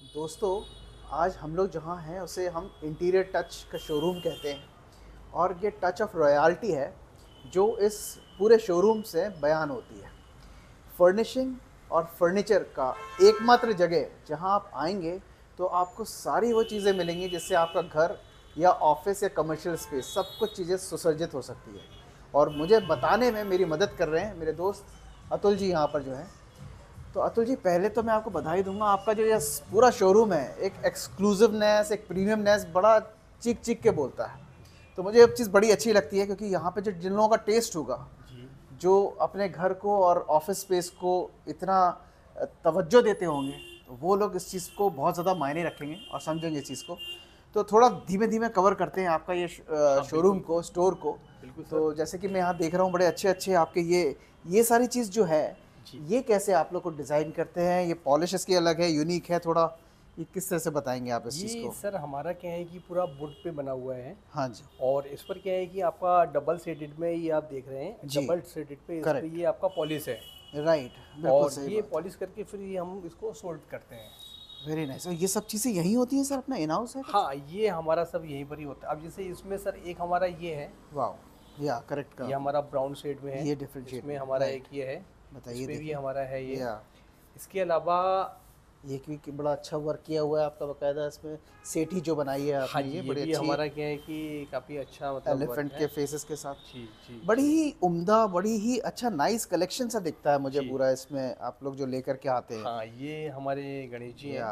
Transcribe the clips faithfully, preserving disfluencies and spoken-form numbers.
दोस्तों, आज हम लोग जहाँ हैं उसे हम इंटीरियर टच का शोरूम कहते हैं और ये टच ऑफ रॉयल्टी है जो इस पूरे शोरूम से बयान होती है। फर्निशिंग और फर्नीचर का एकमात्र जगह जहाँ आप आएंगे तो आपको सारी वो चीज़ें मिलेंगी जिससे आपका घर या ऑफिस या कमर्शियल स्पेस सब कुछ चीज़ें सुसज्जित हो सकती है। और मुझे बताने में मेरी मदद कर रहे हैं मेरे दोस्त अतुल जी यहाँ पर जो है। तो अतुल जी, पहले तो मैं आपको बधाई दूंगा, आपका जो ये पूरा शोरूम है एक एक्सक्लूसिवनेस, एक प्रीमियमनेस बड़ा चीख चीख के बोलता है। तो मुझे एक चीज़ बड़ी अच्छी लगती है क्योंकि यहाँ पे जो जिन लोगों का टेस्ट होगा, जी, जो अपने घर को और ऑफिस स्पेस को इतना अ, तवज्जो देते होंगे, तो वो लोग इस चीज़ को बहुत ज़्यादा मायने रखेंगे और समझेंगे इस चीज़ को। तो थोड़ा धीमे धीमे कवर करते हैं आपका ये हाँ, शोरूम बिल्कुल, को, स्टोर को। बिल्कुल सर। तो जैसे कि मैं यहाँ देख रहा हूँ बड़े अच्छे अच्छे आपके ये ये सारी चीज़ जो है, जी, ये कैसे आप लोग को डिज़ाइन करते हैं? ये पॉलिश इसकी अलग है, यूनिक है थोड़ा, ये किस तरह से बताएंगे आप इस चीज़ ये को? सर हमारा क्या है कि पूरा वुड पे बना हुआ है हाँ जी। और इस पर क्या है कि आपका डबल शेडेड में ये आप देख रहे हैं, जी, डबल शेडेड पे इस पे करेक्ट, ये आपका पॉलिश है राइट, बिल्कुल और सही ये बात। पॉलिश करके फिर ये हम इसको सोल्ड करते हैं। Very nice. और ये सब चीज़ें यहीं होती हैं सर, अपना इन हाउस है कुछ? हाँ, ये हमारा सब यहीं पर ही होता है। अब जैसे इसमें सर एक हमारा ये है, वाओ! या करेक्ट ये कहा आपने। हमारा ब्राउन शेड में है, ये डिफरेंट शेड इसमें में, हमारा राइट। एक ये है, इस बताइए पे भी देखिए। हमारा है ये। या इसके अलावा ये कि कि बड़ा अच्छा वर्क किया हुआ है आपका, बाकायदा इसमें सेठी जो बनाई है हाँ आपने, जी, ये ये बड़ी भी अच्छी हमारा क्या है कि काफ़ी अच्छा मतलब वर्क एलिफेंट के है। फेसेस के साथ। जी, जी, बड़ी जी। ही उम्दा, बड़ी ही अच्छा नाइस कलेक्शन सा दिखता है मुझे जी। पूरा इसमें आप लोग जो लेकर के आते हैं। हाँ, ये हमारे गणेश जी हैं, या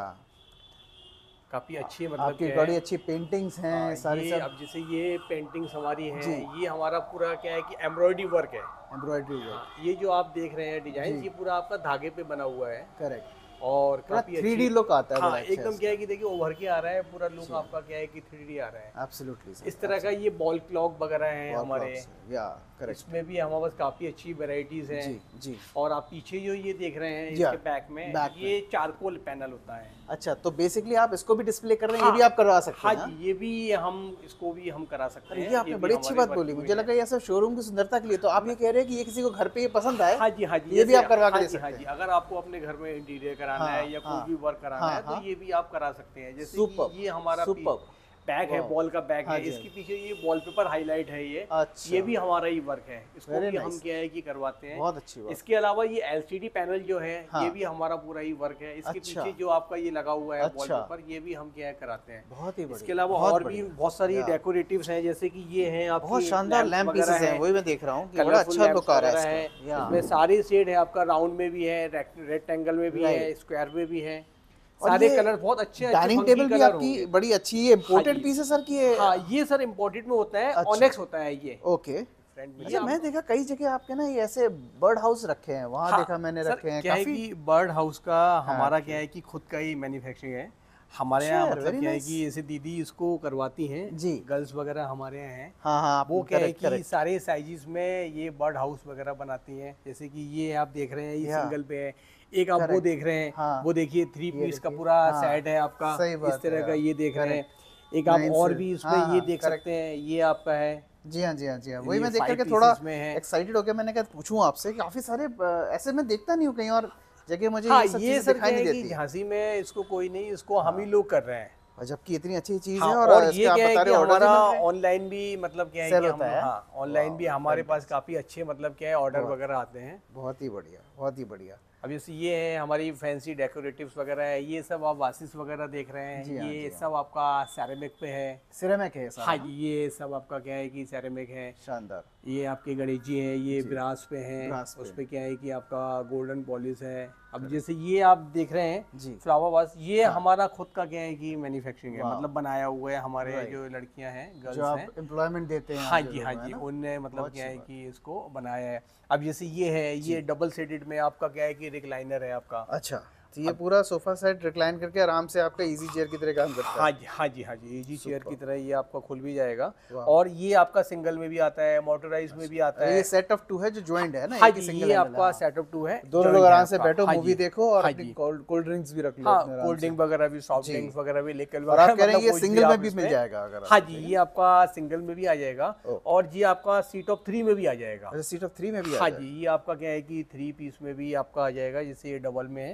काफ़ी अच्छी है मतलब आपकी क्या है। बड़ी अच्छी पेंटिंग्स हाँ, हैं सारी ये सब। अब जैसे ये पेंटिंग्स हमारी जी, हैं, ये हमारा पूरा क्या है कि एम्ब्रॉयडरी वर्क है। एम्ब्रॉयडरी हाँ, वर्क। ये जो आप देख रहे हैं डिज़ाइंस जी, ये पूरा आपका धागे पे बना हुआ है करेक्ट। और थोड़ा काफ़ी थ्री अच्छी। डी लुक आता है, बड़ा हाँ, अच्छा है एकदम क्या इसका। है कि देखिए उभर के आ रहा है, पूरा लुक जी, आपका क्या है कि थ्री डी आ रहा है। एब्सोल्युटली इस सर, तरह का ये एब्सोल्युटली। बॉल क्लॉक वगैरह हैं वॉल हमारे। क्लॉक्स, या करेक्ट। इसमें भी हमारे पास काफ़ी अच्छी वैरायटीज़ हैं। जी, जी। और आप पीछे जो ये देख रहे हैं या इसके बैक में, बैक में। ये चारकोल पैनल होता है। अच्छा, तो बेसिकली आप इसको भी डिस्प्ले कर रहे हैं, ये भी हाँ, आप करवा सकते हाँ हैं, जी, हाँ? ये भी हम इसको भी हम करा सकते अरे हैं, ये ये आपने भी बड़ी अच्छी हमारे बात बोली, वर्किंग में मुझे है। लगा ये सब शोरूम की सुंदरता के लिए। तो आप ये कह रहे हैं कि ये किसी को घर पे ये पसंद आए, हाँ जी, हाँ जी, तो ये भी जैसे आप करवा के हाँ दे जी, हाँ सकते जी, हैं। अगर आपको अपने घर में इंटीरियर कराना हाँ, है या कोई हाँ, भी वर्क कराना हाँ, है तो हाँ। ये भी आप करा सकते हैं। जैसे सुपर्ब, कि ये हमारा सुपर्ब। बैग है, वाह! बॉल का बैग हाँ है, जी, हाँ इसके जी। पीछे ये वॉलपेपर हाईलाइट है ये। अच्छा, ये भी हमारा ही वर्क है, इसको वेरी भी हम नाइस। क्या है कि करवाते हैं। बहुत अच्छी बात। इसके अलावा ये एलसीडी पैनल जो है हाँ, ये भी हमारा पूरा ही वर्क है। इसके अच्छा, पीछे जो आपका ये लगा हुआ है अच्छा, वॉलपेपर, ये भी हम क्या है कराते हैं। बहुत ही इसके बढ़िया, अलावा बहुत और भी बढ़िया। बहुत सारी या डेकोरेटिव्स हैं, जैसे कि ये हैं बहुत आपकी शानदार लैंप्स लैंप वगैरह पीसेस हैं, हैं, वही मैं देख रहा हूँ कि बड़ा कलरफुल अच्छा लुक लैंप्स आ रहा है वगैरह इसका। हैं। या इसमें सारे शेड है, आपका राउंड में भी है, रेक्टेंगल में भी है, राइट। स्क्वायर में भी है। और सारे ये कलर बहुत अच्छे अच्छे डाइनिंग फंकी टेबल भी कलर आपकी होंगे। बड़ी अच्छी, ये हाँ इम्पोर्टेड जी, पीस है सर कि ये? हाँ ये सर इम्पोर्टेड में होता है, अच्छा, ऑनेक्स होता है ये ओके। फ्रंट में। ये अच्छा, मैं आप देखा कई जगह आपके ना ये ऐसे बर्ड हाउस रखे हैं, वहाँ हाँ देखा मैंने सर, रखे हैं क्या है काफी। कि बर्ड हाउस का हाँ, हमारा ओके। क्या है कि खुद का ही मैन्युफैक्चरिंग है हमारे यहाँ। अच्छा, मतलब वेरी क्या है नाइस। कि जैसे दीदी इसको करवाती हैं, जी, गर्ल्स वगैरह हमारे यहाँ हैं। हाँ हाँ, आप वो क्या है करेक्ट कि करेक्ट। सारे साइजेस में ये बर्ड हाउस वगैरह बनाती हैं। जैसे कि ये आप देख रहे हैं, ये या सिंगल पे है। एक आप वो करेक्ट। देख रहे हैं, हाँ, वो देखिए थ्री ये पीस का देखिए, पूरा हाँ, सेट है आपका, सही इस बात है तरह का यार, ये देख रहे हैं। करेक्ट। एक आप नाइन और से, भी उसमें हाँ ये हाँ, देख करेक्ट। सकते हैं, ये आपका है, जी हाँ, जी हाँ, जी हाँ, वही ये मैं देख फाइव करके थोड़ा पीसेस में है। एक्साइटेड हो गया। मैंने कहा पूछूं आपसे, काफी सारे अ, ऐसे मैं देखता नहीं हूँ कहीं और जगह, मुझे हाँ, ये सब ये चीजें सर दिखाई क्या नहीं है कि देती। झांसी में इसको कोई नहीं, इसको हम ही हाँ, लोग कर रहे हैं। और जबकि इतनी अच्छी चीज हाँ, है और और इसके ये आप क्या है बता कि रहे ऑर्डर भी हमारा मिल रहे हैं, ऑनलाइन भी मतलब क्या है सेल कि होता हम है। हाँ ऑनलाइन वाह, भी हमारे पास फैंटास्टिक। काफ़ी अच्छे मतलब क्या है ऑर्डर बहुत वगैरह आते हैं। बहुत ही बढ़िया, बहुत ही बढ़िया। अब जैसे ये है हमारी फैंसी डेकोरेटिव्स वगैरह है, ये सब आप वासिस वगैरह देख रहे हैं, जी हाँ, ये जी हाँ। सब आपका सैरेमिक पे है। सिरेमिक है ये सारा, हाँ हाँ? जी, ये सब आपका क्या है कि सैरेमिक है। शानदार। ये आपके गणेश जी हैं, ये जी, ब्रास पे हैं, ब्रास उस पे, पे क्या है कि आपका गोल्डन पॉलिश है। अब करेक्ट। जैसे ये आप देख रहे हैं जी, फ्लावर वास, ये हाँ, हमारा खुद का क्या है कि मैन्युफैक्चरिंग है, वाह, मतलब बनाया हुआ है। हमारे राइट। जो लड़कियां हैं, जो गर्ल्स हैं, आप एम्प्लॉयमेंट देते हैं आप हाँ जो जी, लोगों हाँ को, है जी, ना? उनने मतलब बहुत क्या अच्छी है बात। कि इसको बनाया है। अब जैसे ये है, ये जी, डबल सेटेड में आपका क्या है कि रिक्लाइनर है आपका। अच्छा, तो ये अब पूरा सोफा सेट रिक्लाइन करके आराम से आपका इजी चेयर की तरह काम करता है। हाँ जी, हाँ जी, हाँ जी, इजी चेयर की सुपर, तरह ये आपका खुल भी जाएगा। वाह! और ये आपका सिंगल में भी आता है, मोटराइज में भी आता अरे ये है। सेट ऑफ टू है जो जॉइंट है ना, हाँ एक ही जी, सिंगल ये हैंडल है, आपका हाँ। सेटअप टू है, दोनों लोग जॉइंट है आराम से आपका। बैठो, हाँ मूवी जी, देखो और हाँ अपनी जी, कोल्ड कोल्ड ड्रिंक्स भी रख लो हाँ, अपने आराम कोल्ड से। ड्रिंक वगैरह भी, सॉफ्ट जी, ड्रिंक्स वगैरह भी, लिक्विड और आप वगैरह, कह रहे हैं मतलब ये कुछ भी सिंगल में आप भी मिल इसमें। जाएगा अगर हाँ आपको जी, चाहिए ये ना? आपका सिंगल में भी आ जाएगा ओके, और ये आपका सीट ऑफ थ्री में भी आ जाएगा। अच्छा सीट ऑफ थ्री में भी आ हाँ जी, जाएगा। ये आपका क्या है कि थ्री पीस में भी आपका आ जाएगा, जैसे ये डबल में है उसी वेरी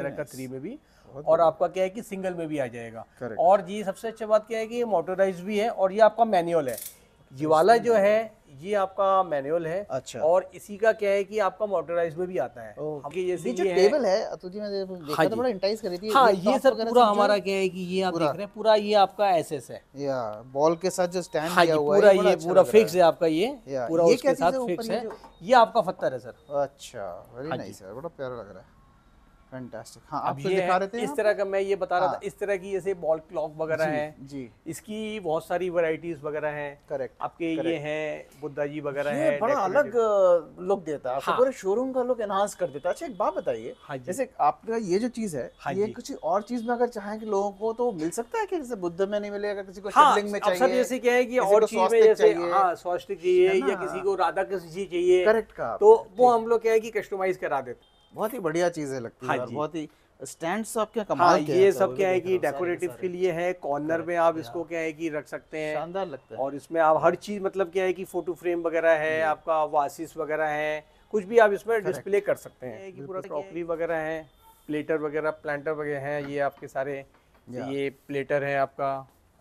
तरह का nice. थ्री में भी, बहुत और आपका क्या है कि सिंगल में भी आ जाएगा। Correct. और ये सबसे अच्छी बात क्या है कि ये मोटराइज भी है, और ये आपका मैनुअल है। ये वाला जो है ये आपका मैनुअल है। अच्छा। और इसी का क्या है कि आपका मोटराइज में भी आता है। ओके, जैसे ये जो ये टेबल है अतुल जी, मैंने देखा हाँ था, जी। बड़ा इंटाइज कर रही थी। हाँ, ये ये टॉप सर वगैरह पूरा सब जो हमारा है, क्या है कि ये आप पूरा। देख रहे हैं, पूरा ये आपका एसएस है। या बॉल के साथ जो स्टैंड हाँ जी, दिया हुआ पूरा है, बड़ा ये अच्छा पूरा लग रहा फिक्स है आपका, ये या, पूरा ये उसके क्या चीज़ साथ है ऊपर फिक्स ये है। जो? ये आपका पत्थर है सर। अच्छा, वेरी हाँ नाइस जी। है, बड़ा प्यारा लग रहा है, फैंटास्टिक। हाँ, अब आप कुछ ये दिखा है रहे थे इस यहाँ तरह पे? का, मैं ये बता रहा हाँ। था, इस तरह की जैसे बॉल क्लॉक वगैरह जी, है, जी, इसकी बहुत सारी वैरायटीज वगैरह हैं। करेक्ट। आपके ये हैं बुद्धा जी वगैरह ये है, बड़ा अलग डेकोरेटिव। लुक देता है आपको, हाँ। पूरे शोरूम का लुक एनहांस कर देता है। अच्छा, एक बात बताइए, हाँ जी। जैसे आपका ये जो चीज़ है, हाँ ये जी। कुछ और चीज़ में अगर चाहें कि लोगों को, तो मिल सकता है कि जैसे बुद्ध में नहीं मिलेगा, किसी को हाँ, शिवलिंग में अब सर चाहिए, जैसे क्या है कि किसी और को चीज में स्वास्तिक जैसे चाहिए, हाँ स्वास्तिक है चाहिए, ना? या किसी को राधा कृष्ण जी चाहिए, करेक्ट कहा तो आपने, वो ठीक। हम लोग क्या है कि कस्टमाइज करा देते हैं। बहुत ही बढ़िया चीज़ें लगती हाँ है, और जी। बहुत ही स्टैंड्स आपके हाँ, कमाल के हैं। ये तो सब क्या है देख कि रहा हूँ, सारे डेकोरेटिव सारे के लिए है, कॉर्नर में आप इसको क्या है कि रख सकते हैं। शानदार लगता है। और इसमें आप हर चीज मतलब क्या है कि फोटो फ्रेम वगैरह है, आपका वासिस वगैरह है, कुछ भी आप इसमें डिस्प्ले कर सकते हैं। कि पूरा क्रॉकरी वगैरह है, प्लेटर वगैरह, प्लांटर वगैरह हैं, ये आपके सारे, ये प्लेटर है आपका,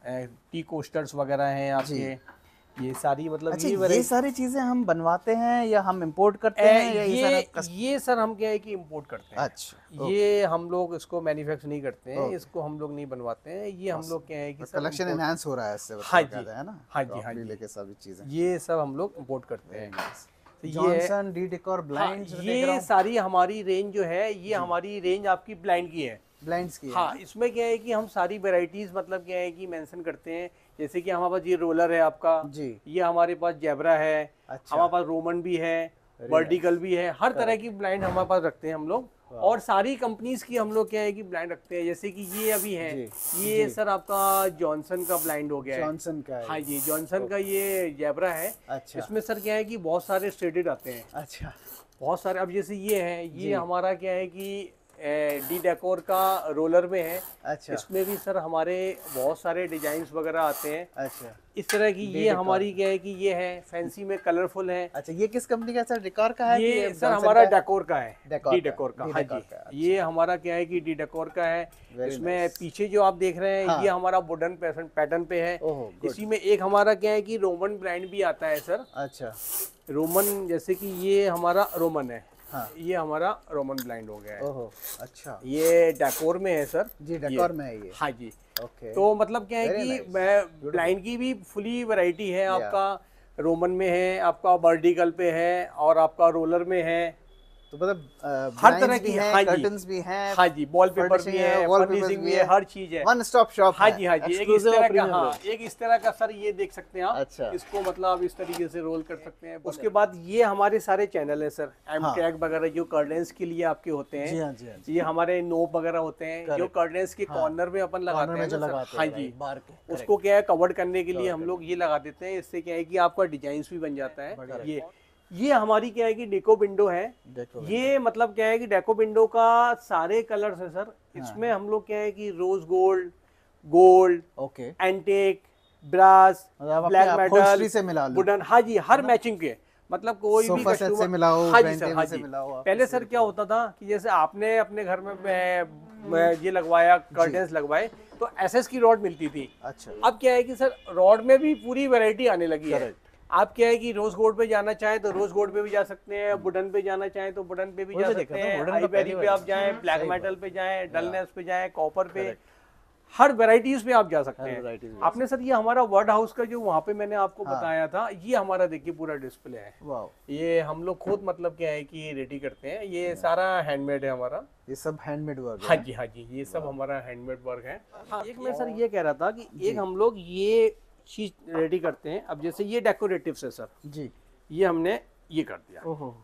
टी कोस्टर्स वगैरह हैं आपके, ये सारी मतलब अच्छा, ये ये variety- सारी चीजें हम बनवाते हैं या हम इंपोर्ट करते ए, हैं, या ये सारा ये कस- ये सर हम क्या है कि इंपोर्ट करते हैं। अच्छा, ये हम लोग इसको मैन्युफैक्चर नहीं करते हैं, ओके। इसको हम लोग नहीं बनवाते हैं, ये हम लोग क्या है कि सर कलेक्शन import- एनहांस हो रहा है इससे, हाँ बताया जी, है ना? हाँ जी, हाँ Crockery जी। लेके सभी चीजें। ये सब हम लोग इंपोर्ट करते हैं। तो ये जॉनसन डी डेकोर हाँ, ब्लाइंड्स, ये सारी हमारी रेंज जो है, ये हमारी रेंज आपकी ब्लाइंड की है। ब्लाइंड्स की है हाँ, ना? इसमें क्या है कि हम सारी वेराइटीज मतलब क्या है कि मेंशन करते हैं। जैसे कि हमारे पास ये रोलर है आपका जी। ये हमारे पास जैबरा है, अच्छा। हमारे पास रोमन भी है, वर्टिकल भी है, हर तरह की ब्लाइंड हमारे पास रखते हैं हम लोग। और सारी कंपनीज की हम लोग क्या है कि ब्लाइंड रखते हैं। जैसे कि ये अभी है, ये सर आपका जॉनसन का ब्लाइंड हो गया है। जॉनसन का है। हाँ जी, जॉनसन का ये जैबरा है। अच्छा। इसमें सर क्या है कि बहुत सारे स्ट्रेडेड आते हैं, अच्छा, बहुत सारे। अब जैसे ये है, ये हमारा क्या है कि डी डेकोर का रोलर में है। अच्छा, इसमें भी सर हमारे बहुत सारे डिजाइन वगैरह आते हैं अच्छा, इस तरह की। ये हमारी क्या है कि ये है फैंसी में, कलरफुल है। अच्छा। ये किस कंपनी का सर? डेकोर का है? ये कि सर जॉनसन हमारा का है? डेकोर का है, डेकोर डी का, डेकोर का। डी हाँ डेकोर जी, का, अच्छा। ये हमारा क्या है कि डी डेकोर का है। Very इसमें nice. पीछे जो आप देख रहे हैं, हाँ। ये हमारा वुडन पैटर्न पे है। ओहो, good. इसी में एक हमारा क्या है कि रोमन ब्रांड भी आता है सर। अच्छा, रोमन, जैसे कि ये हमारा रोमन है। हाँ। ये हमारा रोमन ब्लाइंड हो गया है। ओहो, अच्छा। ये डेकोर में है सर। जी, डेकोर में है ये। हाँ जी। ओके। तो मतलब क्या है Very कि nice. मैं ब्लाइंड की भी फुली वैरायटी है। आपका रोमन में है, आपका वर्टिकल पे है, और आपका रोलर में है। तो मतलब हर तरह की है, हाँ जी, कर्टन्स भी हैं, हाँ जी, वॉल पेपर furnishing भी है, है, wallpapers फर्निशिंग भी भी है, है, हर चीज है। वन स्टॉप शॉप हाँ है, जी, हाँ जी। एक इस exclusive तरह और का, premium हाँ, range। एक इस तरह का सर ये देख सकते हैं आप। अच्छा। इसको मतलब आप इस तरीके से रोल कर सकते हैं। उसके बाद ये हमारे सारे चैनल है सर, एम टैग वगैरह जो कर्टेंस के लिए आपके होते हैं। जी हाँ, जी हाँ, जी। ये हमारे नोब वगैरह होते हैं जो कर्टेंस के कॉर्नर में अपन लगाते में हैं जो ना सर। लगाते हाँ हैं, जी, right, बाहर के, उसको क्या है कवर करने के लिए हम लोग ये लगा देते हैं। इससे क्या है कि आपका डिजाइन भी बन जाता है। ये ये हमारी क्या है कि डेको विंडो है। डेको ये मतलब क्या है कि डेको विंडो का सारे कलर्स है सर। इसमें हम लोग क्या है कि rose gold, gold, okay, antique, brass, मतलब ब्लैक आपके मेटल, upholstery से मिला लो। वुडन। हाँ जी, हर मैचिंग के मतलब कोई भी सोफा सेट से मिलाओ, हाँ जी डाइनिंग सर, टेबल हाँ से जी। मिलाओ, आप पहले सर क्या होता था कि जैसे आपने अपने घर में मैं, मैं ये लगवाया, कर्टेंस लगवाए, तो एसएस की रॉड मिलती थी। अच्छा। अब क्या है कि सर रॉड में भी पूरी वैरायटी आने लगी है। आप क्या है कि रोज गोल्ड पे जाना चाहें तो रोज गोल्ड पे भी जा सकते हैं, वुडन पे जाना चाहें तो वुडन पे भी जा सकते हैं, आइवरी पे आप जाएं, ब्लैक मेटल पे जाएं, डलनेस पे जाएं, कॉपर पे, हर वेराइटीज पे आप जा सकते हैं। आपने सर ये हमारा वर्ड हाउस का जो वहाँ पे मैंने आपको बताया था, ये हमारा देखिए पूरा डिस्प्ले है। ये हम लोग खुद मतलब क्या है कि रेडी करते हैं। ये सारा हैंडमेड है हमारा। ये सब हैंडमेड वर्क है? हाँ जी, हाँ जी, ये सब हमारा हैंडमेड वर्क है। हाँ, एक मैं सर ये कह रहा था कि एक हम लोग ये चीज रेडी करते हैं। अब जैसे ये डेकोरेटिव है सर जी, ये हमने ये कर दिया। ओहो,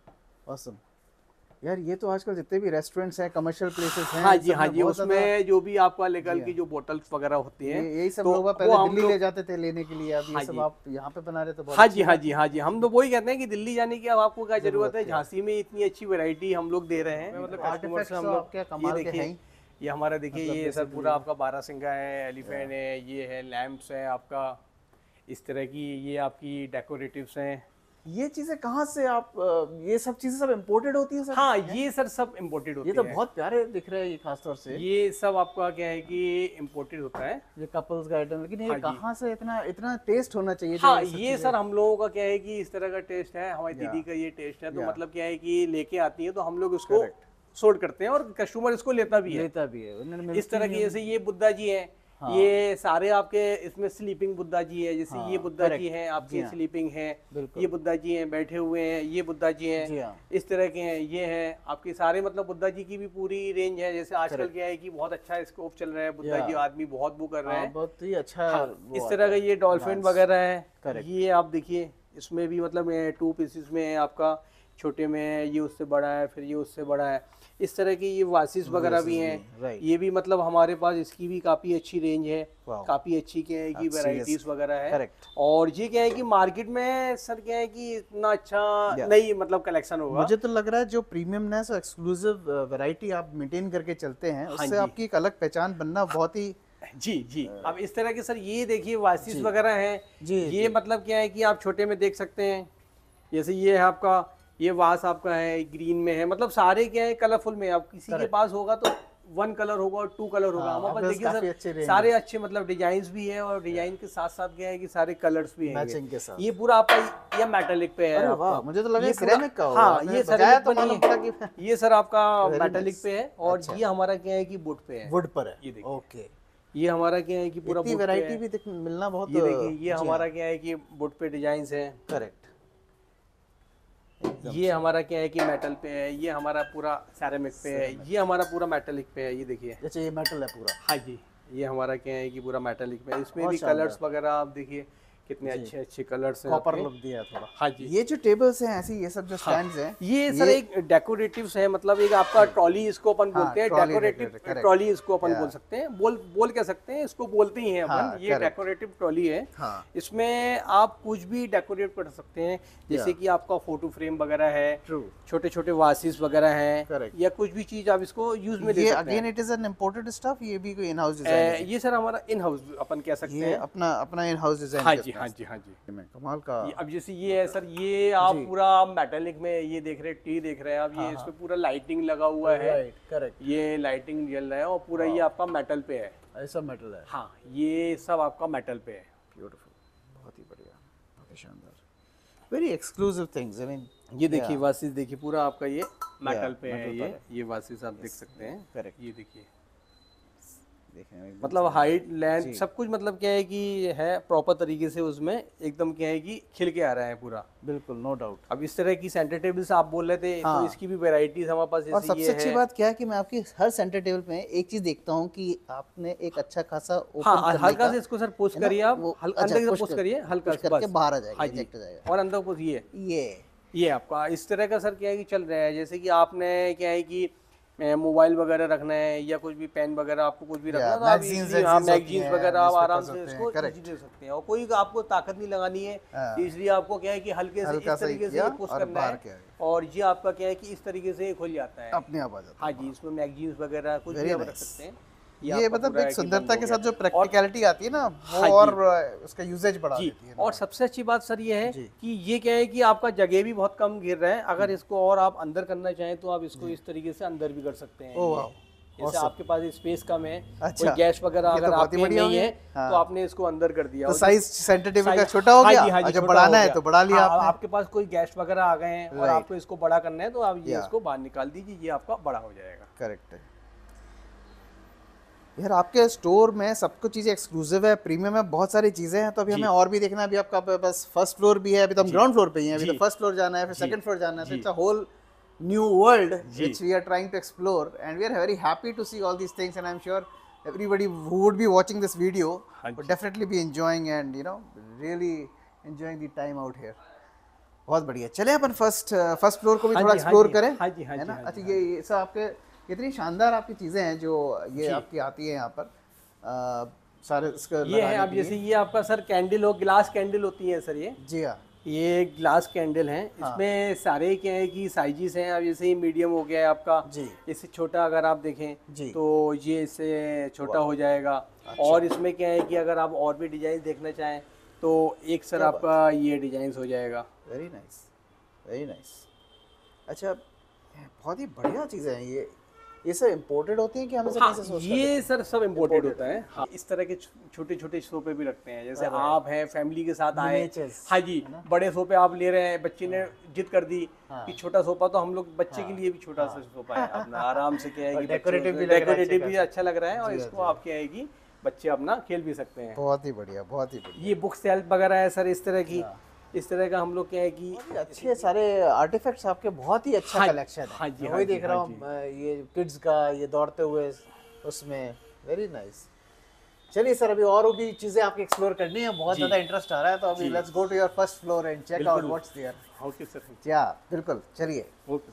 ऑसम यार। ये तो आजकल जितने भी रेस्टोरेंट्स हैं, कमर्शियल प्लेसेस हैं, हाँ जी, हाँ जी, उसमें जो भी आपका लेकर की जो बोतल्स वगैरह होती हैं, यही सब तो लोग पहले दिल्ली ले जाते थे लेने के लिए। अब ये सब आप यहाँ पे बना रहे तो बहुत हाँ जी, हाँ जी, हाँ जी। हम तो वही कहते हैं कि दिल्ली जाने की अब आपको क्या जरूरत है, झांसी में इतनी अच्छी वैरायटी हम लोग दे रहे हैं। मतलब कस्टमर से हम लोग ये देखिए, ये हमारा देखिए ये सर पूरा आपका बारहसिंगा है, एलिफेंट है, ये है लैंप्स है आपका, इस तरह की ये आपकी डेकोरेटिव्स हैं। ये चीजें कहाँ से आप, ये सब चीजें सब इम्पोर्टेड होती है सर? हाँ, ये सर सब इम्पोर्टेड होती है। ये तो बहुत प्यारे दिख रहे हैं ये खास तौर से। ये सब आपका क्या है कि इम्पोर्टेड होता है, ये कपल्स का आइटम, लेकिन ये हाँ कहाँ से इतना इतना टेस्ट होना चाहिए? हाँ, ये सर हम लोगों का क्या है कि इस तरह का टेस्ट है, हमारी दीदी का ये टेस्ट है, तो मतलब क्या है कि लेके आती है तो हम लोग उसको सोर्ट करते हैं और कस्टमर इसको लेता भी है लेता भी है इस तरह की। जैसे ये बुद्धा जी है, हाँ। ये सारे आपके इसमें स्लीपिंग बुद्धा जी है, जैसे हाँ, ये बुद्धा जी हैं आपके हाँ, स्लीपिंग है, ये बुद्धा जी हैं बैठे हुए हैं, ये बुद्धा जी हैं हाँ। इस तरह के हैं, ये हैं आपके सारे, मतलब बुद्धा जी की भी पूरी रेंज है। जैसे आजकल क्या है कि बहुत अच्छा स्कोप चल रहा है, बुद्धा जी आदमी बहुत वो कर रहे हैं, बहुत ही अच्छा हाँ, इस तरह का। ये डॉल्फिन वगैरह है, ये आप देखिए इसमें भी मतलब टू पीसेस में है आपका, छोटे में है, ये उससे बड़ा है, फिर ये उससे बड़ा है, इस तरह की। ये वासिस वगैरह भी हैं, ये भी मतलब हमारे पास इसकी भी काफी अच्छी रेंज है, काफी अच्छी क्या है कि वैरायटीज वगैरह है। और ये क्या है कि मार्केट में सर क्या है कि इतना अच्छा नहीं मतलब कलेक्शन होगा। मुझे तो लग रहा है जो प्रीमियमनेस और एक्सक्लूसिव वैरायटी आप मेंटेन करके चलते हैं, उससे आपकी एक अलग पहचान बनना बहुत ही। जी जी, अब इस तरह के सर ये देखिए वासिस वगैरह हैं, ये मतलब क्या है कि आप छोटे में देख सकते हैं, जैसे ये है आपका, ये वास आपका है ग्रीन में है, मतलब सारे क्या है कलरफुल में। अब किसी के पास होगा तो वन कलर होगा और टू कलर होगा, हमारे पास देखिए सर सारे अच्छे मतलब डिजाइन भी है, और डिजाइन के साथ साथ क्या है कि सारे कलर्स भी हैं। ये पूरा आपका ये मेटालिक पे है, मुझे तो लगा सिरेमिक का होगा। हाँ, ये सर ये सर आपका मेटालिक पे है, और ये हमारा क्या है कि वुड पे है, वुड पर है। ये देखिए ओके, ये हमारा क्या है कि पूरा वैरायटी भी मिलना बहुत। ये देखिए ये हमारा क्या है कि वुड पे डिजाइन है, करेक्ट। ये हमारा क्या है कि मेटल पे है, ये हमारा पूरा सेरेमिक पे है, ये हमारा पूरा मेटालिक पे है। ये देखिए अच्छा ये मेटल है पूरा, हाँ जी, ये हमारा क्या है कि पूरा मेटालिक पे है। इसमें भी कलर्स वगैरह आप देखिए कितने अच्छे अच्छे कलर्स हैं, कॉपर लुक दिया है थोड़ा। हाँ जी, ये जो टेबल्स हैं ऐसी, ये सब जो स्टैंड्स हैं, ये सर एक डेकोरेटिव्स है, मतलब एक आपका ट्रॉली इसको अपन बोलते हैं, डेकोरेटिव ट्रॉली इसको अपन बोल सकते हैं, बोल बोल कह सकते हैं, इसको बोलते ही हैं अपन। ये डेकोरेटिव ट्रॉली है, इसमें आप कुछ भी डेकोरेट कर सकते हैं, जैसे कि आपका फोटो फ्रेम वगैरह है, छोटे छोटे वासिस वगैरह हैं, या कुछ भी चीज आप इसको यूज में ले सकते हैं। Again it is an imported stuff, ये भी कोई इन हाउस डिजाइन है? ये सर हमारा इन हाउस अपन कह सकते हैं, अपना अपना इन हाउस डिजाइन। हाँ जी हाँ जी हाँ जी, कमाल का। अब जैसे ये है सर, ये आप पूरा मेटालिक में ये देख रहे हैं, टी देख रहे हैं आप, ये इसमें पूरा लाइटिंग लगा हुआ है, करेक्ट, ये लाइटिंग जल रहा है, और पूरा ये आपका मेटल पे है, ऐसा मेटल है। हाँ, ये सब आपका मेटल पे है। ब्यूटीफुल, बहुत ही बढ़िया, बहुत ही शानदार, very exclusive things. I mean ये देखिए वासिस देखिए पूरा आपका ये मेटल पे है, ये ये वासिस आप देख सकते हैं, करेक्ट। ये देखिए मतलब हाइट लेंथ सब कुछ मतलब क्या है कि है प्रॉपर तरीके से, उसमें एकदम क्या है कि खिल के आ रहा है पूरा। बिल्कुल, नो डाउट। अब इस तरह की सेंटर टेबल्स आप बोल रहे थे, हाँ। तो इसकी भी वैरायटीज हमारे पास जैसे और सबसे अच्छी बात क्या है कि मैं आपकी हर सेंटर टेबल में एक चीज देखता हूँ कि आपने एक अच्छा खासा ओपन, हाँ, हल्का से इसको सर पुश करिए आप, अंदर से पुश करिए, हल्का से बस बाहर आ जाएगा, इजेक्ट हो जाएगा, और अंदर पुश। ये ये ये आपका इस तरह का सर क्या है कि चल रहा है, जैसे कि आपने क्या है कि मोबाइल वगैरह रखना है, या कुछ भी पेन वगैरह आपको कुछ भी रखना है, तो आप मैगजीन्स वगैरह आप आराम से इसको इजी दे सकते हैं, और कोई आपको ताकत नहीं लगानी है, इसलिए आपको क्या है कि हल्के से इस तरीके से पुश करना है, और ये आपका क्या है कि इस तरीके से खुल जाता है, अपने आप आ जाता है। हाँ जी, इसमें मैगजीन्स वगैरह कुछ भी आप रख सकते हैं। ये मतलब एक सुंदरता के साथ जो प्रैक्टिकलिटी आती है ना, वो हाँ और उसका यूजेज बढ़ा देती है। और सबसे अच्छी बात सर ये है कि ये क्या है कि आपका जगह भी बहुत कम घेर रहा है, अगर इसको और आप अंदर करना चाहें तो आप इसको इस तरीके से अंदर भी कर सकते हैं। ओह वाह, जैसे आपके पास स्पेस कम है, अच्छा, कोई गैस वगैरह अगर तो आपके नहीं है, हाँ। तो आपने इसको अंदर कर दिया, तो साइज सेंटर टेबल का छोटा हो गया, हाँ, जब बढ़ाना है तो बढ़ा लिया आपने। आपके पास कोई गैस वगैरह आ गए हैं और आपको इसको बड़ा करना है, तो आप ये इसको बाहर निकाल दीजिए, ये आपका बड़ा हो जाएगा। करेक्ट है यार, आपके स्टोर में सब कुछ चीज़ें एक्सक्लूसिव है, प्रीमियम है, बहुत सारी चीज़ें हैं, तो अभी हमें और भी देखना है। अभी आपका बस फर्स्ट फ्लोर भी है, अभी तो हम ग्राउंड फ्लोर पे ही हैं, अभी तो फर्स्ट फ्लोर जाना है, फिर सेकंड फ्लोर जाना है, तो it's a whole new world which we are trying to explore, and we are very happy to see all these things, and I am sure everybody who would be watching this video would definitely be enjoying and you know really enjoying the time out here. बहुत बढ़िया, चले अपन first first floor को भी थोड़ा explore करें, है ना? अच्छा, ये ये सब आपके कितनी शानदार आपकी चीज़ें हैं जो ये आपकी आती है यहाँ पर, आ, सारे इसका ये है। अब जैसे ये आपका सर कैंडल हो, ग्लास कैंडल होती है सर, ये जी हाँ, ये ग्लास कैंडल हैं, इसमें हाँ। सारे क्या है कि साइजेस हैं। अब जैसे ही मीडियम हो गया है आपका जी, इससे छोटा अगर आप देखें जी, तो ये इससे छोटा हो जाएगा। अच्छा। और इसमें क्या है कि अगर आप और भी डिजाइन देखना चाहें तो एक सर आपका ये डिजाइन हो जाएगा। Very nice, very nice. अच्छा, बहुत ही बढ़िया चीज़ें हैं ये। ये सब इम्पोर्टेड होती हैं कि हमें हाँ, कैसे सोच ये सर सब इम्पोर्टेड होता है। हाँ, इस तरह के छोटे छोटे सोफे भी रखते हैं, जैसे आप हैं फैमिली के साथ आए, हाँ जी, बड़े सोफे आप ले रहे हैं, बच्चे ने जिद कर दी कि छोटा सोफा, तो हम लोग बच्चे के लिए भी छोटा सा सोफा है अपना, आराम से क्या है कि डेकोरेटिव भी डेकोरेटिव भी अच्छा लग रहा है, और इसको आप क्या है कि बच्चे अपना खेल भी सकते हैं। बहुत ही बढ़िया, बहुत ही बढ़िया। ये बुक सेल्फ वगैरह है सर, इस तरह की, इस तरह का हम लोग क्या है कि अच्छे सारे आर्टिफैक्ट्स आपके, बहुत ही अच्छा हाँ, कलेक्शन है। हाँ जी, वही हाँ देख जी, रहा हाँ हूँ ये किड्स का, ये दौड़ते हुए उसमें, वेरी नाइस। चलिए सर, अभी और भी चीजें आपकी एक्सप्लोर करनी है, बहुत ज्यादा इंटरेस्ट आ रहा है, तो अभी let's go to your first floor and check out what's there. Okay sir. क्या, बिल्कुल, चलिए। ओके।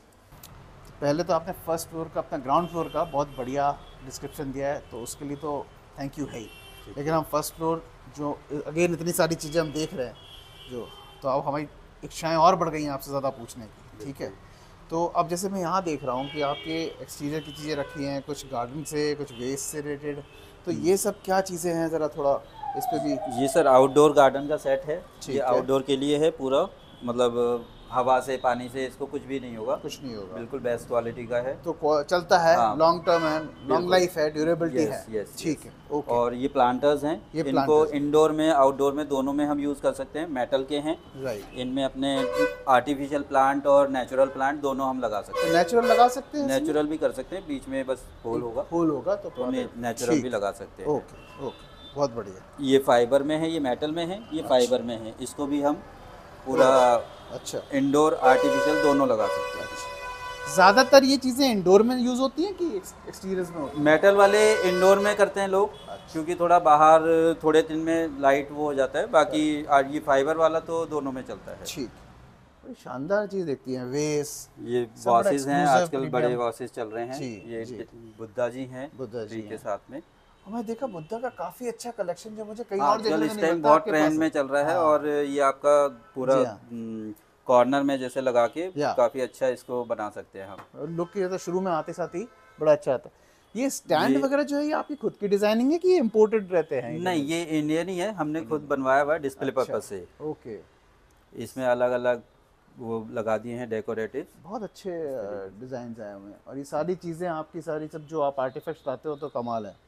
पहले तो आपने फर्स्ट फ्लोर का, अपना ग्राउंड फ्लोर का बहुत बढ़िया डिस्क्रिप्शन दिया है, तो उसके लिए तो थैंक यू है ही। लेकिन हम फर्स्ट फ्लोर जो अगेन इतनी सारी चीज़ें हम देख रहे हैं जो, तो अब हमारी इच्छाएं और बढ़ गई हैं आपसे ज़्यादा पूछने की, ठीक है। तो अब जैसे मैं यहाँ देख रहा हूँ कि आपके एक्सटीरियर की चीज़ें रखी हैं, कुछ गार्डन से, कुछ वेस्ट से रिलेटेड, तो ये सब क्या चीज़ें हैं, ज़रा थोड़ा इस पर भी। ये सर आउटडोर गार्डन का सेट है, ठीक ये है। आउटडोर के लिए है पूरा, मतलब हवा से पानी से इसको कुछ भी नहीं होगा, कुछ नहीं होगा, बिल्कुल बेस्ट क्वालिटी का है, तो क्वा- चलता है, हाँ। लॉन्ग टर्म है, लॉन्ग बिल्कुल। लाइफ है, ड्यूरेबिलिटी यस, है, यस, ठीक यस। है, ओके। और ये प्लांटर्स हैं, ये इनको planters हैं। इंडोर में आउटडोर में दोनों में हम यूज़ कर सकते हैं, मेटल के हैं, राइट। इनमें अपने आर्टिफिशियल प्लांट और नेचुरल प्लांट दोनों हम लगा सकते हैं। नेचुरल लगा सकते हैं, नेचुरल भी कर सकते हैं, बीच में बस होल होगा, होल होगा तो तो नेचुरल भी लगा सकते हैं। ओके, ओके, बहुत बढ़िया। ये फाइबर में है, ये मेटल में है, ये फाइबर में है, इसको भी हम पूरा अच्छा, इंडोर आर्टिफिशियल दोनों लगा सकते हैं। ज़्यादातर ये चीज़ें इंडोर में यूज़ होती हैं कि एक्सटीरियर में होती हैं? मेटल वाले इंडोर में करते हैं लोग, क्योंकि थोड़ा बाहर थोड़े दिन में लाइट वो हो जाता है, बाकी ये फाइबर वाला तो दोनों में चलता है। ठीक, बड़ी शानदार चीज़ देखती हैं, वेस, ये सब बड़ा वॉसेस हैं, exclusive आजकल premium। बड़े वॉसेस चल रहे हैं, जी, ये जी। बुद्धा जी हैं, बुद्धा जी ट्री के हैं। साथ में। और मैं देखा बुद्धा का काफ़ी अच्छा कलेक्शन जो मुझे कहीं और आजकल देखने इस को नहीं टाइम मिलता, बहुत आपके ट्रेंड पास में है। चल रहा है, हाँ। और ये आपका पूरा जी हाँ। कॉर्नर में जैसे लगा के या। काफ़ी अच्छा इसको बना सकते हैं हम। लुक की तो शुरू में आते साथ ही बड़ा अच्छा आता है। ये स्टैंड ये- वगैरह जो है, ये आपकी खुद की डिजाइनिंग है कि ये इम्पोर्टेड रहते हैं? नहीं, ये इंडियन ही है, हमने खुद बनवाया हुआ है डिस्प्ले अच्छा। पर्पज से। ओके, इसमें अलग अलग वो लगा दिए हैं डेकोरेटिव। बहुत अच्छे डिज़ाइन आए हुए हैं, और ये सारी चीज़ें आपकी सारी सब जो आप आर्टिफैक्ट्स लाते हो तो कमाल है।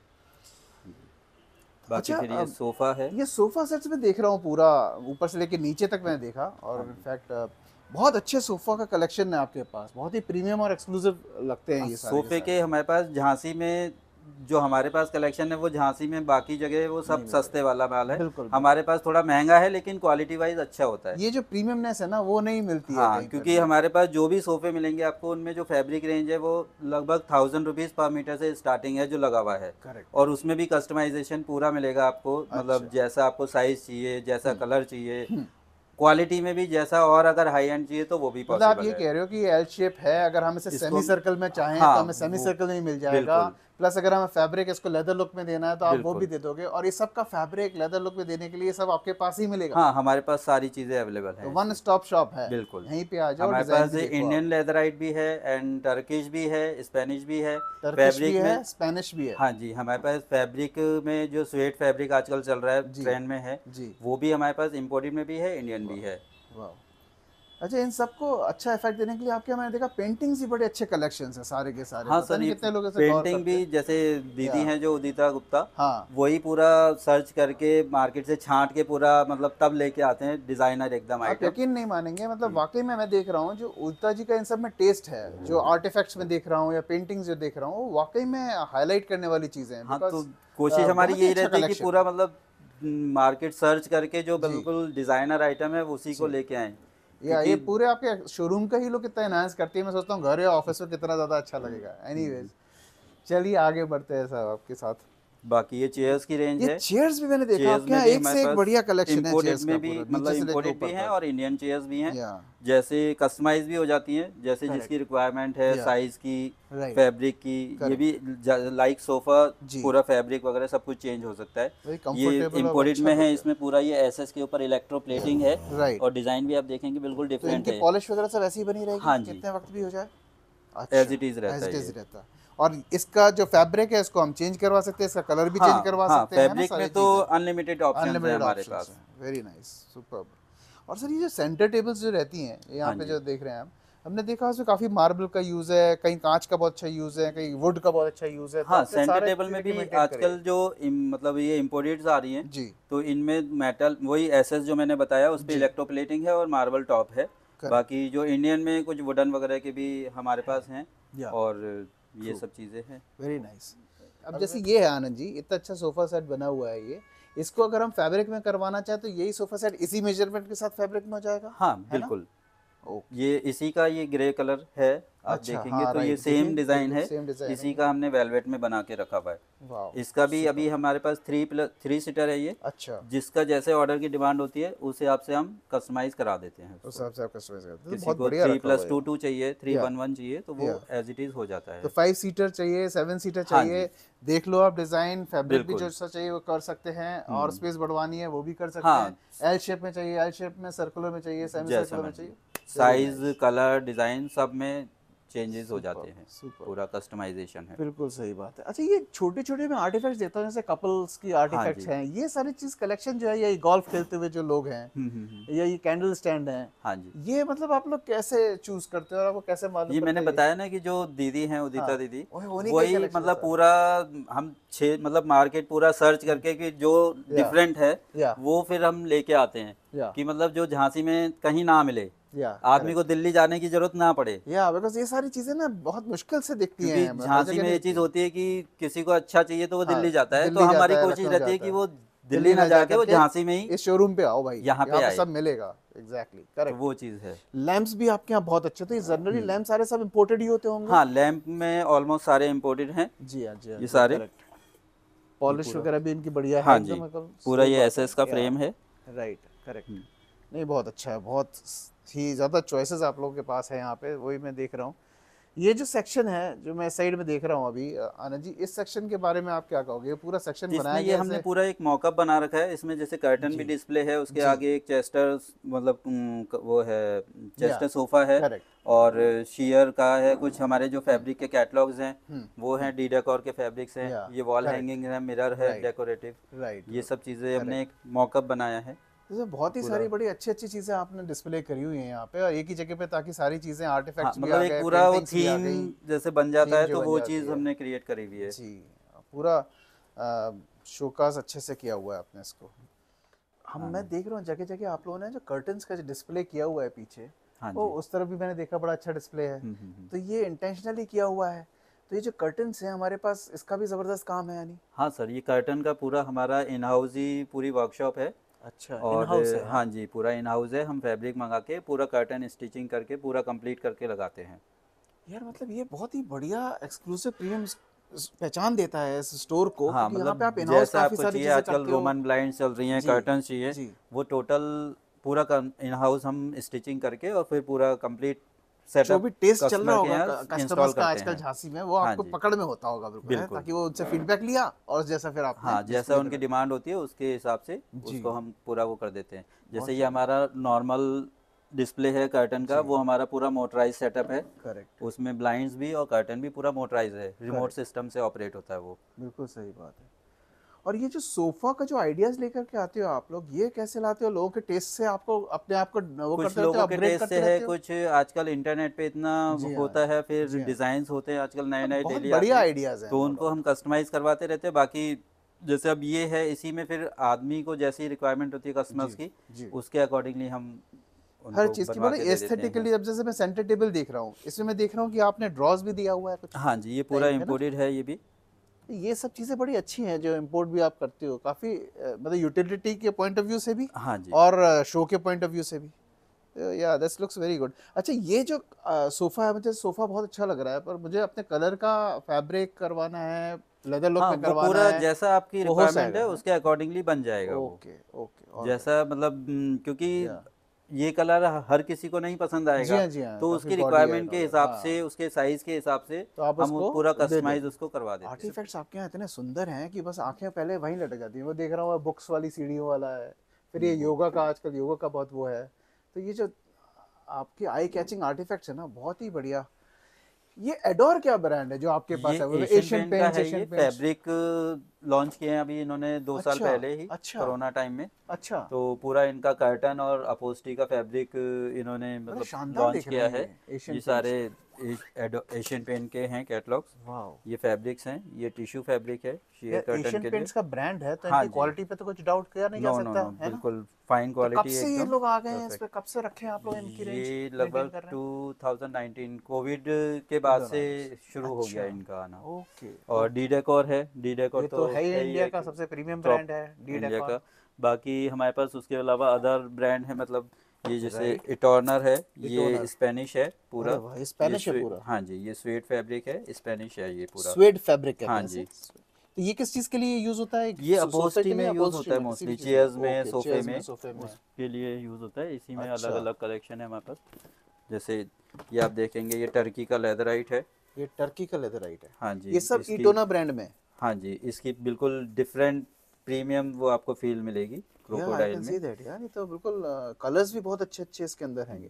बाकी अच्छा, फिर ये अब सोफ़ा है, ये सोफ़ा सेट्स में देख रहा हूँ पूरा ऊपर से लेके नीचे तक मैंने देखा, और इनफैक्ट बहुत अच्छे सोफ़ा का कलेक्शन है आपके पास, बहुत ही प्रीमियम और एक्सक्लूसिव लगते हैं ये सारे सोफे के हमारे पास झांसी में जो हमारे पास कलेक्शन है वो झांसी में, बाकी जगह वो सब सस्ते वाला माल है। बिल्कुल, हमारे पास थोड़ा महंगा है, लेकिन क्वालिटी वाइज अच्छा होता है। ये जो प्रीमियमनेस है ना, वो नहीं मिलती है हाँ, कहीं क्योंकि हमारे पास जो भी सोफे मिलेंगे आपको, उनमें जो फैब्रिक रेंज है वो लगभग थाउजेंड रुपीज़ पर मीटर से स्टार्टिंग है जो लगा हुआ है। करेक्ट। और उसमें भी कस्टमाइजेशन पूरा मिलेगा आपको, मतलब जैसा आपको साइज चाहिए, जैसा कलर चाहिए, क्वालिटी में भी जैसा, और अगर हाई एंड चाहिए तो वो भी मतलब आप पॉसिबल ये है। कह रहे हो कि एल शेप है, अगर हम इसे इसको- सेमी सर्कल में चाहें हाँ, तो हमें सेमी वो- सर्कल में मिल जाएगा, बिल्कुल। प्लस अगर हमें फैब्रिक इसको लेदर लुक में देना है तो आप वो बिल्कुल। भी दे दोगे, और ये सब का फैब्रिक लेदर लुक में देने के लिए सब आपके पास ही मिलेगा। हाँ, हमारे पास सारी चीज़ें अवेलेबल तो हैं। वन स्टॉप शॉप है, बिल्कुल। यहीं पे आ जाओ। हमारे डिजाइन पास भी देखो इंडियन लेदराइट भी है, एंड टर्किश भी है, स्पेनिश भी है, टर्किश भी फैब्रिक है, में। स्पेनिश भी है। हाँ जी, हमारे पास फैब्रिक में जो स्वेट फैब्रिक आजकल चल रहा है, जी। ट्रेंड में है, जी, वो भी हमारे पास इम्पोर्टेड में भी है, इंडियन भी है। वाह। अच्छा, इन सबको अच्छा इफेक्ट देने के लिए आपके, मैंने देखा पेंटिंग्स भी बड़े अच्छे कलेक्शंस हैं सारे के सारे। हाँ पता सर, नहीं ये कितने लोग ऐसे गौर पेंटिंग करते भी, हैं। जैसे दीदी या। हैं जो उदिता गुप्ता, हाँ, वही पूरा सर्च करके मार्केट से छांट के पूरा, मतलब तब लेके आते हैं डिजाइनर एकदम आप आइटम। यकीन नहीं मानेंगे, मतलब वाकई में मैं देख रहा हूँ जो उदिता जी का इन सब में टेस्ट है, जो आर्टिफैक्ट्स में देख रहा हूँ या पेंटिंग्स जो देख रहा हूँ, वो वाकई में हाईलाइट करने वाली चीजें हैं। हाँ, because, तो कोशिश अ, हमारी बहुत ही यही अच्छा रहती है कि collection पूरा मतलब मार्केट सर्च करके जो बिल्कुल डिजाइनर आइटम है उसी को लेके आए। या ये पूरे आपके शोरूम का ही लोग कितना एनहांस करती है, मैं सोचता हूँ घर या ऑफिस में कितना ज़्यादा अच्छा लगेगा। एनीवेज, चलिए आगे बढ़ते हैं साहब आपके साथ। बाकी ये चेयर्स की रेंज ये है। चेयर्स भी मैंने देखा चेयर्स आपके में यहाँ भी एक हमारे से एक पास बढ़िया कलेक्शन है इम्पोर्टेड चेयर्स का, में भी, पूरा मतलब नीचे से लेकर इम्पोर्टेड भी ऊपर हैं तक। और इंडियन चेयर्स भी हैं, या जैसे कस्टमाइज भी हो जाती हैं, जैसे Correct. जिसकी रिक्वायरमेंट है, Yeah. साइज की, Right. फैब्रिक की। ये Correct. भी लाइक सोफा, जी। पूरा फैब्रिक वगैरह सब कुछ चेंज हो सकता है। Very ये comfortable और इम्पोर्टेड अच्छा में look है, है। इसमें पूरा ये एसएस के ऊपर इलेक्ट्रो प्लेटिंग है, Right. और डिजाइन भी आप देखेंगे बिल्कुल तो डिफरेंट इनकी है। पॉलिश वगैरह सब ऐसी बनी रहेगी? हाँ जी। कितने वक्त भी हो जाए? As it is रहता As it है is ये। रहता है। और इसका जो फैब्रिक है इसको हम चेंज करवा सकते हैं, इसका कलर भी हाँ, चेंज करवा हाँ, सकते हैं ना, फैब्रिक सारी में तो चीजें? अनलिमिटेड ऑप्शन है अनलिमिटेड हमारे ऑप्शंस पास। हैं। Very nice, superb. और सर ये जो सेंटर टेबल्स जो रहती हैं यहाँ पे जो देख रहे हैं हम, हमने देखा उसमें काफी मार्बल का यूज है, कहीं कांच का बहुत अच्छा यूज है, कहीं वुड का बहुत अच्छा यूज है। हाँ, सेंटर टेबल में भी आजकल जो मतलब ये इम्पोर्टेड्स आ रही हैं जी, तो इनमें मेटल वही एसएस जो मैंने बताया उस पे इलेक्ट्रोप्लेटिंग है और मार्बल टॉप है। बाकी जो इंडियन में कुछ वुडन वगैरह के भी हमारे पास हैं और ये सब चीजें हैं। Very nice. अब जैसे ये है आनंद जी, इतना अच्छा सोफा सेट बना हुआ है ये, इसको अगर हम फैब्रिक में करवाना चाहें तो यही सोफा सेट इसी मेजरमेंट के साथ फैब्रिक में हो जाएगा? हाँ बिल्कुल, ये इसी का ये ग्रे कलर है आप अच्छा, देखेंगे हाँ, तो ये सेम डिजाइन है, इसी का हमने वेलवेट में बना के रखा हुआ है। इसका भी अभी हमारे पास थ्री प्लस थ्री सीटर है ये। अच्छा, जिसका जैसे ऑर्डर की डिमांड होती है उस हिसाब से हम कस्टमाइज करा देते हैं। उस हिसाब से आप कस्टमाइज करते हैं। किसी को थ्री प्लस टू टू चाहिए, थ्री वन वन चाहिए तो वो एज इट इज हो जाता है। तो फाइव सीटर चाहिए, सेवन सीटर चाहिए, देख लो आप डिजाइन, फैब्रिक भी जो सा चाहिए वो कर सकते हैं, और स्पेस बढ़वानी है वो भी कर सकते हैं। एल शेप में चाहिए, एल शेप में, सर्कुलर में चाहिए, सेमी सर्कुलर में चाहिए, साइज कलर डिजाइन सब में चेंजेस हो जाते हैं, पूरा कस्टमाइजेशन है। बिल्कुल सही बात है। अच्छा, ये छोटे छोटे में आर्टिफैक्ट्स देता हूँ जैसे कपल्स की आर्टिफैक्ट्स हैं, ये सारी चीज कलेक्शन जो है, ये गोल्फ खेलते हुए जो लोग हैं या ये कैंडल स्टैंड हैं, हाँ जी, ये मतलब आप लोग कैसे चूज करते हो और आपको कैसे मालूम? ये मैंने बताया ना कि जो दीदी हैं उदिता दीदी, वही मतलब पूरा हम छः मतलब मार्केट पूरा सर्च करके कि जो डिफरेंट है वो फिर हम लेके आते हैं कि मतलब जो झांसी में कहीं ना मिले, आदमी को दिल्ली जाने की जरूरत ना पड़े। या बिकॉज़ ये सारी चीजें ना बहुत मुश्किल से दिखती हैं। झांसी में ये चीज होती है कि किसी को अच्छा चाहिए तो वो दिल्ली जाता है, तो हमारी कोशिश रहती है कि वो दिल्ली ना जाके वो झांसी में ही इस शोरूम पे आओ भाई, यहाँ पे सब मिलेगा। एग्जैक्टली करेक्ट, वो चीज है। लैंप्स भी आपके यहाँ बहुत अच्छे, तो ये जनरली लैंप सारे सब इंपोर्टेड ही होते होंगे? हाँ, लैंप में ऑलमोस्ट सारे इंपोर्टेड हैं। जी हाँ, जी हाँ, ये सारे पॉलिश वगैरह भी इनकी बढ़िया है। हाँ जी, पूरा ये एसएस का फ्रेम है। Right, correct. नहीं, बहुत अच्छा है, बहुत ही ज़्यादा चॉइसेस आप लोगों के पास है यहाँ पे, वही मैं देख रहा हूँ। ये जो सेक्शन है जो मैं साइड में देख रहा हूँ अभी, आनंद जी, इस सेक्शन के बारे में आप क्या कहोगे? ये पूरा सेक्शन बनाया गया है, हमने पूरा एक मॉकअप बना रखा है, इसमें जैसे कर्टन भी डिस्प्ले है, उसके आगे एक चेस्टर मतलब वो है, चेस्टर सोफा है, और शेयर का है, कुछ हमारे जो फैब्रिक के कैटलॉग्स हैं वो हैं, डी डेकोर के फैब्रिक्स हैं, ये वॉल हैंगिंग है, मिरर है डेकोरेटिव, ये सब चीज़ें हमने एक मॉकअप बनाया है। तो बहुत ही सारी बड़ी अच्छी अच्छी चीजें आपने डिस्प्ले करी हुई हैं यहाँ पे, और एक ही जगह पे, ताकि सारी चीजें आर्टिफैक्ट्स भी आ गए, मतलब पूरा वो थीम जैसे बन जाता है तो वो चीज हमने क्रिएट करी हुई है। जी, पूरा शोकास अच्छे से किया हुआ है आपने इसको। हम मैं देख रहा हूँ जगह जगह आप लोगों ने जो कर्टन्स का जो डिस्प्ले किया हुआ है पीछे, वो उस तरफ भी मैंने देखा, बड़ा अच्छा डिस्प्ले है। तो ये इंटेंशनली किया हुआ है। तो ये जो कर्टन्स है हमारे पास, इसका भी जबरदस्त काम है यानी? हाँ सर, ये कर्टन का पूरा हमारा इन हाउस ही पूरी वर्कशॉप है। अच्छा, और इन-हाउस है? हाँ जी, पूरा इन हाउस है, हम फैब्रिक मंगा के पूरा कर्टन स्टिचिंग करके पूरा कंप्लीट करके लगाते हैं। यार मतलब ये बहुत ही बढ़िया एक्सक्लूसिव प्रीमियम पहचान देता है इस स्टोर को। हाँ, मतलब पे आप इन-हाउस काफी सारी चीजें करते हो। आजकल रोमन ब्लाइंड चल रही हैं, कर्टन चाहिए, वो टोटल पूरा इन हाउस हम स्टिचिंग करके और फिर पूरा कंप्लीट जो भी टेस्ट चल रहा होगा कस्टमर्स का आजकल झांसी में, वो आपको पकड़ में होता होगा बिल्कुल, ताकि वो उनसे फीडबैक लिया और जैसा फिर आप हाँ जैसा उनकी डिमांड होती है उसके हिसाब से उसको हम पूरा वो कर देते हैं। जैसे ये हमारा नॉर्मल डिस्प्ले है कर्टन का, वो हमारा पूरा मोटराइज सेटअप है। करेक्ट, उसमें ब्लाइंड्स भी और कर्टन भी पूरा मोटराइज है, रिमोट सिस्टम से ऑपरेट होता है वो। बिल्कुल सही बात है। और ये जो सोफा का जो आइडियाज लेकर के आते हो आप लोग, ये कैसे लाते हो? लोगों के टेस्ट से आपको अपने आप को वो कुछ करते लोगों के टेस्ट से है, कुछ आजकल इंटरनेट पे इतना होता है, फिर डिजाइन्स होते हैं आजकल नए नए डेली, बढ़िया आइडियाज हैं, तो उनको हम कस्टमाइज करवाते रहते हैं। बाकी जैसे अब ये है, इसी में फिर आदमी को जैसी रिक्वायरमेंट होती है कस्टमर्स की, उसके अकॉर्डिंगली हम हर चीज की मतलब एस्थेटिकली। अब जैसे मैं सेंटर टेबल देख रहा हूँ, इसमें मैं देख रहा हूँ कि आपने ड्रॉज भी दिया हुआ है कुछ। हाँ जी, ये पूरा इम्पोर्टेड है। ये भी ये सब चीज़ें बड़ी अच्छी हैं जो इंपोर्ट भी आप करते हो, काफ़ी मतलब यूटिलिटी के पॉइंट ऑफ व्यू से भी, हाँ जी, और शो के पॉइंट ऑफ व्यू से भी। या दैट्स लुक्स वेरी गुड। अच्छा, ये जो सोफ़ा है, मुझे सोफ़ा बहुत अच्छा लग रहा है, पर मुझे अपने कलर का फैब्रिक करवाना है, लेदर लुक में करवाना पूरा है, जैसा आपकी रिक्वायरमेंट है उसके अकॉर्डिंगली बन जाएगा। ओके ओके, जैसा मतलब क्योंकि ये कलर हर किसी को नहीं पसंद आएगा। जी हाँ, जी हाँ, तो उसकी रिक्वायरमेंट के हिसाब से, उसके साइज के हिसाब से तो आप हम पूरा कस्टमाइज उसको करवा देते हैं। आर्टिफैक्ट्स आपके यहाँ इतने सुंदर हैं कि बस आंखें पहले वहीं लटक जाती हैं। वो देख रहा हूँ बुक्स वाली सीढ़ियों वाला है, फिर ये योगा का, आजकल योगा का बहुत वो है। तो ये जो आपके आई कैचिंग आर्टिफैक्ट्स है ना, बहुत ही बढ़िया। ये एडोर क्या ब्रांड है जो आपके पास है? वो एशियन पेंट का है। ये फैब्रिक लॉन्च किए हैं अभी इन्होंने दो अच्छा, साल पहले ही, अच्छा, कोरोना टाइम में। अच्छा। तो पूरा इनका कर्टन और अपोस्टी का फैब्रिक इन्होंने मतलब लॉन्च किया है। ये सारे एशियन पेंट के हैं कैटलॉग्स। ये फैब्रिक्स हैं, ये टिश्यू फैब्रिक है शेयर कर्टन के लिए। पेंट्स का ब्रांड है तो हाँ इनकी क्वालिटी पे तो कुछ डाउट किया नहीं जा सकता, नो नो है बिल्कुल फाइन क्वालिटी है। कब से ये लोग आ गए हैं इस पे? कब से रखे हैं आप लोग इनकी रेंज? ये लगभग टू थाउजेंड नाइनटीन कोविड के बाद से शुरू हो गया इनका आना। ओके। और डी डेकोर है। डी डेकोर तो है ही इंडिया का सबसे प्रीमियम ब्रांड है डी इंडिया डेकोर का। बाकी हमारे पास उसके अलावा अदर ब्रांड है, मतलब ये जैसे इटॉर्नर है, ये स्पेनिश है पूरा। स्पेनिश है पूरा? हाँ जी, ये स्वेड फैब्रिक है, स्पेनिश है ये पूरा। स्वेड फैब्रिक है? हाँ जी। तो ये किस चीज के लिए यूज होता है? ये अपहोल्स्ट्री में यूज होता है मोस्टली, चेयर्स में, सोफे में, उसके लिए यूज होता है। इसी में अलग अलग कलेक्शन है हमारे पास। जैसे ये आप देखेंगे, ये टर्की का लेदराइट है। ये टर्की का लेदराइट है? हाँ जी। ये सब इटोना ब्रांड में? हाँ जी, इसकी बिल्कुल डिफरेंट प्रीमियम वो आपको फील मिलेगी क्रोकोडाइल में। यार ये तो बिल्कुल कलर्स भी बहुत अच्छे अच्छे इसके अंदर हैं।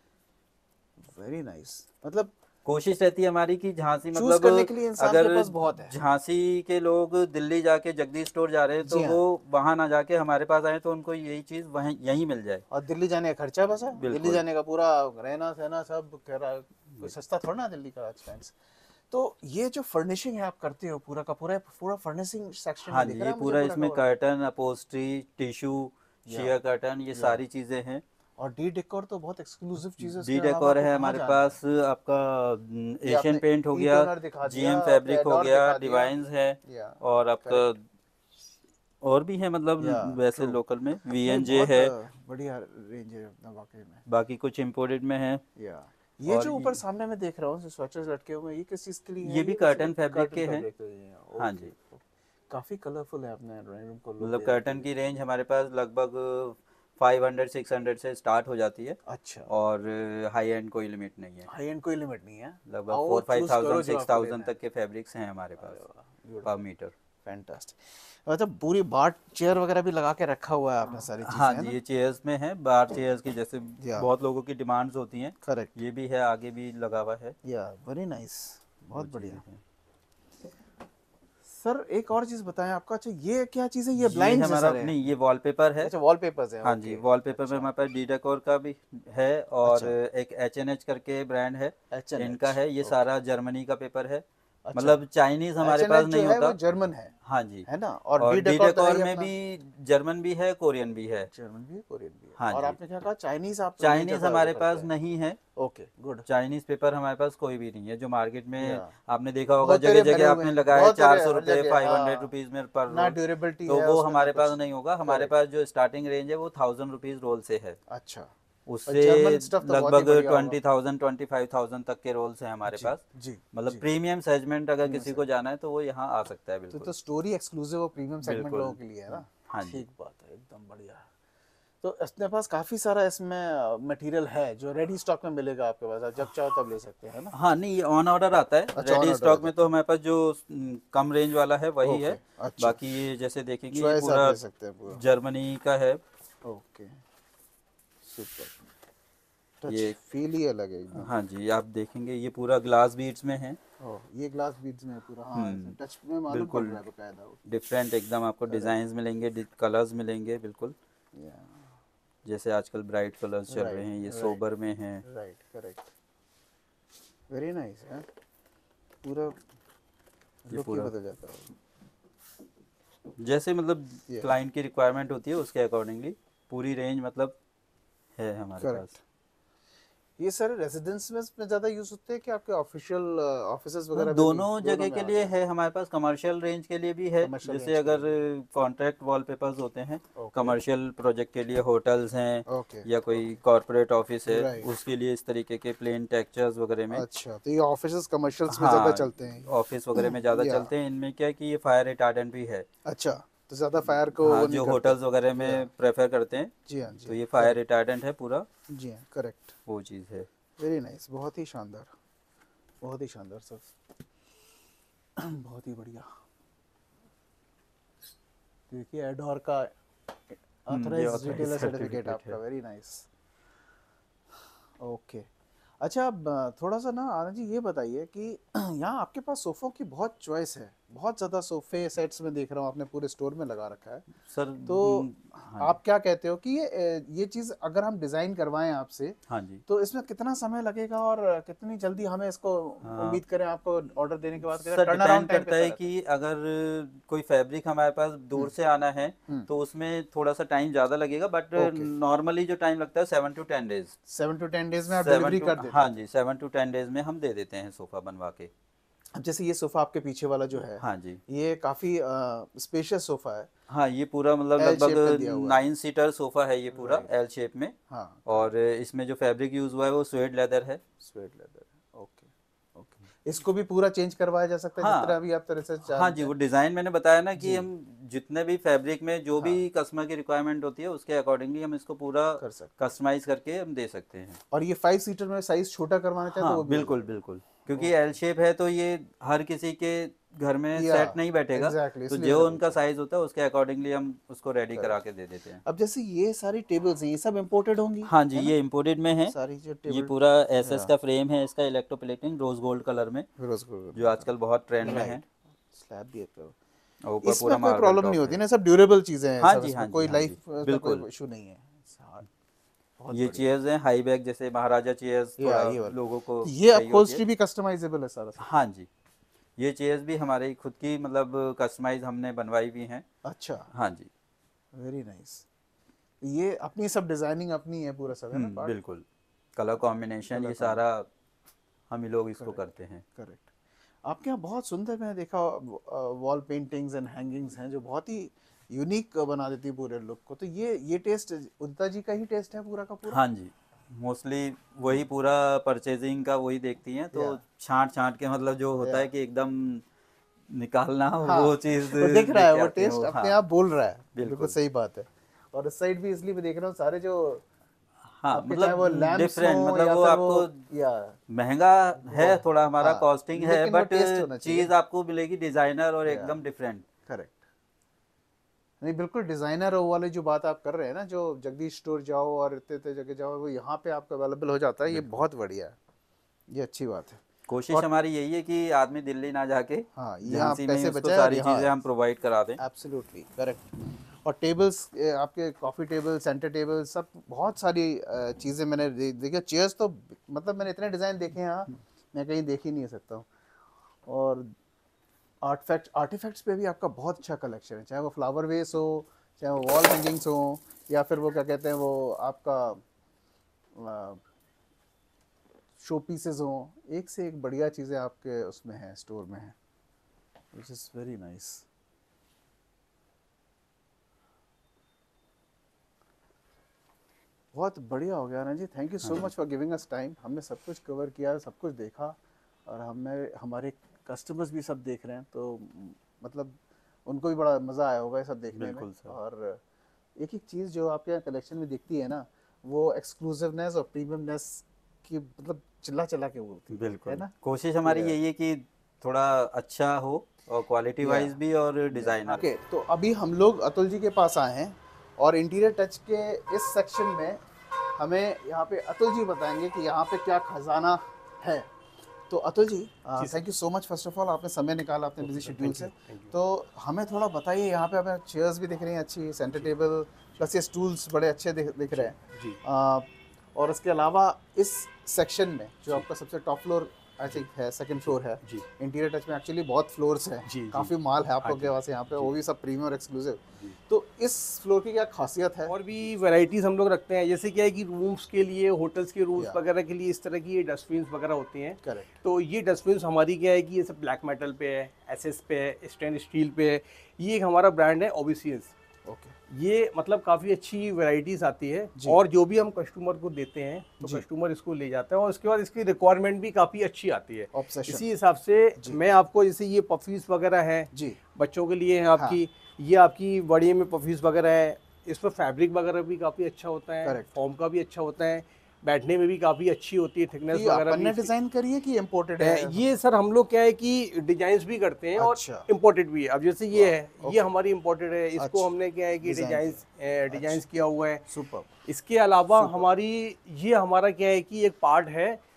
Very nice. मतलब कोशिश रहती है हमारी कि झांसी मतलब करने के लिए इंसान अगर के पास बहुत है। झांसी के लोग दिल्ली जाके जगदीश स्टोर जा रहे हैं तो वो वहां ना जाके हमारे पास आए तो उनको यही चीज वहीं यहीं मिल जाए। और दिल्ली जाने का खर्चा बस है, दिल्ली जाने का पूरा रहना सहना सब कोई सस्ता थोड़ा ना दिल्ली का एक्सपेंस। तो ये जो फर्निशिंग है आप करते हो पूरा का पूरा पूरा फर्निशिंग सेक्शन? हाँ जी, ये पूरा इसमें curtain, upholstery, tissue, sheer curtain, ये सारी चीजें हैं। और डी डेकोर तो बहुत एक्सक्लूसिव चीजें। डी डेकोर है हमारे पास, आपका एशियन पेंट हो गया, जीएम फैब्रिक हो गया, डिवाइन्स है, और आपका और भी है मतलब वैसे लोकल में वीएनजे है। बढ़िया रेंज है वाकई में। बाकी कुछ इंपोर्टेड में है। ये जो ऊपर सामने मैं देख रहा हूँ स्वेटर्स लटके हुए, ये किस चीज के लिए है? ये भी कर्टन फैब्रिक के हैं। हाँ जी, काफी कलरफुल है अपने ड्राइंग रूम को। मतलब कर्टन की रेंज हमारे पास लगभग पाँच सौ छह सौ से स्टार्ट हो जाती है। अच्छा। और हाई एंड कोई लिमिट नहीं है। हाई एंड कोई लिमिट नहीं है। लगभग four five thousand six thousand तक के फैब्रिक्स हैं हमारे पास पर मीटर। फैंटास्टिक। मतलब पूरी बार चेयर वगैरह भी लगा के रखा हुआ है आपने सारी चीजें? हाँ जी, ये चेयर्स में है, बार चेयर्स की जैसे बहुत लोगों की डिमांड्स होती हैं। करेक्ट। ये भी है, आगे भी लगा हुआ है। या वेरी नाइस, बहुत बढ़िया। सर एक और चीज बताएं आपका, अच्छा ये क्या चीज है? ये ब्लाइंड हमारा नहीं, ये वॉलपेपर है। अच्छा वॉलपेपर्स है। हाँ जी, वॉलपेपर में हमारे पास डी डेकोर का भी है, और एक एच एन एच करके ब्रांड है, इनका है। ये सारा जर्मनी का पेपर है। अच्छा। मतलब चाइनीज हमारे पास नहीं होता, वो जर्मन है। हाँ जी, है ना। और, और डी डेकोर में भी जर्मन भी है, कोरियन भी है। जर्मन भी है, कोरियन भी है। हाँ और जी। आपने क्या कहा? चाइनीज? आप चाइनीज हमारे पास नहीं है। Okay good. चाइनीज पेपर हमारे पास कोई भी नहीं है। जो मार्केट में आपने देखा होगा जगह जगह आपने लगाया चार सौ रुपए फाइव हंड्रेड रुपीज में पर रोल, ड्यूरेबिलिटी तो वो हमारे पास नहीं होगा। हमारे पास जो स्टार्टिंग रेंज है वो थाउजेंड रुपीज रोल से है। अच्छा। उससे लगभग twenty thousand twenty five thousand तक के रोल्स हैं हमारे पास जी। मतलब प्रीमियम सेगमेंट अगर किसी को जाना है तो वो यहाँ आ सकता है। बिल्कुल, तो स्टोरी एक्सक्लूसिव और प्रीमियम सेगमेंट लोगों के लिए है ना। हाँ, ठीक बात है, एकदम बढ़िया। तो अपने पास काफी सारा इसमें मटेरियल है जो रेडी स्टॉक में मिलेगा आपके पास, आप जब चाहो तब ले सकते हैं ना। हाँ नहीं, ये ऑन ऑर्डर आता है। अच्छा, रेडी स्टॉक में तो हमारे पास जो कम रेंज वाला है वही है। अच्छा। बाकी ये जैसे देखेंगे ये पूरा जर्मनी का है। ओके सुपर, ये फील ही अलग है एकदम। हाँ जी, आप देखेंगे ये पूरा ग्लास बीड्स में है। ओह, ये ग्लास बीड्स में पूरा। हाँ, टच में मालूम पड़ रहा है बकायदा। डिफरेंट एकदम आपको डिजाइन्स मिलेंगे, कलर्स मिलेंगे बिल्कुल। जैसे आजकल ब्राइट कलर्स चल रहे हैं, ये सोबर में है। राइट, करेक्ट, वेरी नाइस है। पूरा ये पूरा बदल जाता है जैसे मतलब क्लाइंट की रिक्वायरमेंट होती है उसके अकॉर्डिंगली पूरी रेंज मतलब है हमारे पास। ये सारे रेजिडेंस में ज्यादा यूज होते हैं कि आपके ऑफिशियल ऑफिसेज वगैरह? दोनों जगह के लिए है हमारे पास। कमर्शियल रेंज के लिए भी है, जैसे अगर कॉन्ट्रैक्ट वॉलपेपर्स होते हैं कमर्शियल प्रोजेक्ट के लिए, होटल्स हैं या कोई कॉर्पोरेट ऑफिस है, उसके लिए इस तरीके के प्लेन टेक्सचर्स वगैरह में। अच्छा, तो ये ऑफिसेज कमर्शियल्स में ज्यादा चलते हैं? ऑफिस वगैरह में ज्यादा चलते हैं। इनमें क्या है कि ये फायर रिटार्डेंट भी है। अच्छा, तो ज्यादा फायर को हाँ, जो होटल्स वगैरह में प्रेफर करते हैं। जी हाँ जी, तो ये फायर रिटार्डेंट है पूरा। जी हाँ, करेक्ट, वो चीज़ है। वेरी नाइस, बहुत ही शानदार, बहुत ही शानदार सर, बहुत ही बढ़िया। देखिए एडोर का ऑथराइज्ड रिटेलर सर्टिफिकेट आपका, वेरी नाइस। ओके, अच्छा, अब थोड़ा सा ना आनंद जी ये बताइए कि यहाँ आपके पास सोफ़ों की बहुत चॉइस है, बहुत ज़्यादा सोफ़े सेट्स में देख रहा हूँ आपने पूरे स्टोर में लगा रखा है सर। तो हाँ आप क्या कहते हो कि ये ये चीज़ अगर हम डिज़ाइन करवाएं आपसे, हाँ जी, तो इसमें कितना समय लगेगा और कितनी जल्दी हमें इसको उम्मीद करें आपको ऑर्डर देने के बाद? Sir turn depend around time करता है कि अगर कोई फैब्रिक हमारे पास दूर से आना है तो उसमें थोड़ा सा टाइम ज़्यादा लगेगा, बट नॉर्मली जो टाइम लगता है seven to ten days. Seven to ten days में आप सेवन डिलीवरी टू कर देते हाँ जी, सेवन टू टेन डेज में हम दे देते हैं सोफ़ा बनवा के। अब जैसे ये सोफ़ा आपके पीछे वाला जो है, हाँ जी, ये काफ़ी स्पेशियस सोफ़ा है। हाँ ये पूरा मतलब एल शेप में लगभग दिया हुआ है। नाइन सीटर सोफ़ा है ये पूरा एल शेप में। हाँ, और इसमें जो फैब्रिक यूज़ हुआ है वो स्वेड लेदर है। Suede leather, okay okay. इसको भी पूरा चेंज करवाया जा सकता है जिस तरह हाँ अभी आप तरह से चाहते हाँ जी, वो डिज़ाइन मैंने बताया ना कि जी। हम जितने भी फैब्रिक में जो भी हाँ, कस्टमर की रिक्वायरमेंट होती है उसके अकॉर्डिंगली हम इसको पूरा कर सकते कस्टमाइज करके हम दे सकते हैं। और ये फाइव सीटर में साइज छोटा करवाना चाहे तो वो हाँ भी हो बिल्कुल जाएगा। बिल्कुल, क्योंकि एल शेप है तो ये हर किसी के घर में या सेट नहीं बैठेगा, एग्जैक्टली, तो इसलिए जो मैंने उनका पूछा। साइज होता है उसके अकॉर्डिंगली हम उसको रेडी करा करेक्ट। के दे देते हैं। अब जैसे ये सारी टेबल्स हैं, ये सब इम्पोर्टेड होंगी, हाँ जी, है ना? ये इम्पोर्टेड में है। सारी जो ये टेबल पूरा एसएस या का फ्रेम है, इसका इलेक्ट्रोप्लेटिंग रोज गोल्ड कलर में, फिरोज को जो आजकल बहुत ट्रेंड में है। राइट, स्लैब भी है तो और ऊपर पूरा इसमें कोई मार्बल प्रॉब्लम नहीं टॉप होती है। ना, सब ड्यूरेबल चीजें हैं हाँ सब, जी इसमें हाँ जी कोई हाँ जी, लाइफ का बिल्कुल। कोई इशू नहीं है। बहुत ये बढ़िया। चेयर्स हैं हाई बैक, जैसे महाराजा चेयर्स या थोड़ा ये वाला, लोगों को तो ये चाहिए होती है। अपहोल्स्ट्री भी कस्टमाइजेबल है सारा सब? हाँ जी, ये चेयर्स भी हमारी खुद की मतलब कस्टमाइज हमने बनवाई भी हैं। अच्छा, हाँ जी, वेरी नाइस। ये अपनी सब डिजाइनिंग अपनी है पूरा सब, है ना हम्म, पार्ट? बिल्कुल। कलर कॉम्बिनेशन ये सारा हम ही लोग इसको करते हैं। करेक्ट। आपके यहाँ बहुत सुंदर, मैंने देखा वॉल पेंटिंग्स एंड हैंगिंग्स हैं जो बहुत ही यूनिक बना देती है पूरे लुक को। तो ये ये टेस्ट उदिता जी का ही टेस्ट है पूरा का पूरा? हाँ जी, मोस्टली वही पूरा परचेजिंग का वही देखती हैं, तो या छांट छांट के मतलब जो होता या है कि एकदम निकालना हाँ, वो चीज़ वो दिख रहा है, लेके वो आते हैं टेस्ट वो। अपने हाँ आप बोल रहा है। बिल्कुल बिल्कुल। सही बात है। और इस साइड भी इसलिए भी देख रहा हूँ सारे जो हाँ आपके चाहे वो मतलब लैम्प्स डिफरेंट, हो मतलब या वो फिर आपको वो या महंगा है थोड़ा हमारा हाँ, कॉस्टिंग है, लेकिन वो बट टेस्ट होना चाहिए। चीज़ आपको मिलेगी डिजाइनर और या एकदम डिफरेंट। करेक्ट। नहीं, बिल्कुल डिजाइनर वो वाली जो बात आप कर रहे हैं ना, जो जगदीश स्टोर जाओ और इतने इतने जगह जाओ, वो यहाँ पे आपको अवेलेबल हो जाता है, ये बहुत बढ़िया है, ये अच्छी बात है। कोशिश हमारी यही है कि आदमी दिल्ली ना जाके हाँ, यहाँ झांसी में ही पैसे उसको बचाए और सारी यहाँ चीज़ें हम प्रोवाइड करा दें। Absolutely correct. और टेबल्स आपके कॉफ़ी टेबल, सेंटर टेबल, सब बहुत सारी चीज़ें मैंने देखी। चेयर्स तो मतलब मैंने इतने डिज़ाइन देखे हैं यहाँ, मैं कहीं देख ही नहीं सकता हूँ। और आर्टिफैक्ट आर्टिफैक्ट्स पे भी आपका बहुत अच्छा कलेक्शन है, चाहे वो फ्लावर वेस हो, चाहे वो वॉल हैंगिंग्स हो, या फिर वो क्या कहते हैं वो आपका शो पीसेस हो। एक से एक बढ़िया चीज़ें आपके उसमें हैं, स्टोर में हैं, विच इज़ वेरी नाइस। बहुत बढ़िया हो गया ना जी, thank you so much for giving us time. हमने सब कुछ कवर किया, सब कुछ देखा, और हमें हमारे कस्टमर्स भी सब देख रहे हैं, तो मतलब उनको भी बड़ा मज़ा आया होगा ये सब देखने में। और एक एक चीज़ जो आपके यहाँ कलेक्शन में दिखती है ना, वो एक्सक्लूसिवनेस और प्रीमियमनेस की मतलब चिल्ला चिल्ला के बोलती है, बिल्कुल है ना? कोशिश हमारी यही है कि थोड़ा अच्छा हो, और क्वालिटी वाइज भी और डिज़ाइनर। ओके, तो अभी हम लोग अतुल जी के पास आए हैं, और इंटीरियर टच के इस सेक्शन में हमें यहाँ पे अतुल जी बताएंगे कि यहाँ पे क्या खजाना है। तो Atul ji, thank you so much first of all, आपने समय निकाला अपने बिजी शेड्यूल से। तो हमें थोड़ा बताइए, यहाँ पे हमें चेयर्स भी दिख रही हैं अच्छी, सेंटर टेबल प्लस ये स्टूल्स बड़े अच्छे दिख, दिख रहे हैं जी। आ, और इसके अलावा इस सेक्शन में जो आपका सबसे टॉप फ्लोर आई थिंक है, सेकंड फ्लोर है जी। इंटीरियर टच में एक्चुअली बहुत फ्लोर्स हैं, काफ़ी माल है आप लोग के पास यहाँ पे, वो भी सब प्रीमियम और एक्सक्लूसिव। तो इस फ्लोर की क्या खासियत है? और भी वैरायटीज हम लोग रखते हैं, जैसे क्या है कि रूम्स के लिए, होटल्स के रूम्स वगैरह के लिए इस तरह की ये डस्टबिन वगैरह होती हैं। करेक्ट। तो ये डस्टबिन हमारी क्या है कि ये सब ब्लैक मेटल पे है, एसएस पे है, स्टेनलेस स्टील पे है। ये एक हमारा ब्रांड है ओबीसीएस। ओके। ये मतलब काफ़ी अच्छी वैरायटीज़ आती है, और जो भी हम कस्टमर को देते हैं तो कस्टमर इसको ले जाता है, और उसके बाद इसकी रिक्वायरमेंट भी काफ़ी अच्छी आती है। इसी हिसाब से मैं आपको, जैसे ये पफीस वगैरह है जी, बच्चों के लिए है आपकी। हाँ। ये आपकी बड़ी में पफीस वगैरह है, इसमें फैब्रिक वगैरह भी काफ़ी अच्छा होता है, फॉर्म का भी अच्छा होता है, बैठने में भी काफ़ी अच्छी होती है, थिकनेस वगैरह भी। डिजाइन करिए कि इंपोर्टेड है? ये सर हम लोग क्या है कि डिजाइन भी करते हैं, अच्छा। और इम्पोर्टेड भी है। अब जैसे ये है, ये हमारी इम्पोर्टेड है, इसको अच्छा। हमने क्या है कि डिजाइन डिजाइन किया हुआ है। सुपर। इसके अलावा हमारी ये हमारा क्या है कि एक पार्ट है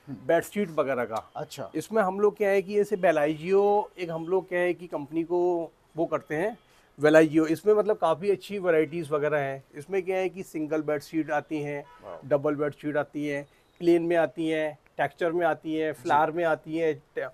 बेडशीट वगैरह का। अच्छा। इसमें हम लोग क्या है कि जैसे बेलाइजियो एक हम लोग क्या है कि कंपनी को वो करते हैं, वेलाइजियो, इसमें मतलब काफ़ी अच्छी वैरायटीज़ वगैरह हैं। इसमें क्या है कि सिंगल बेडशीट आती हैं, डबल बेडशीट आती हैं, प्लेन में आती हैं, टेक्सचर में आती हैं, फ्लावर में आती हैं,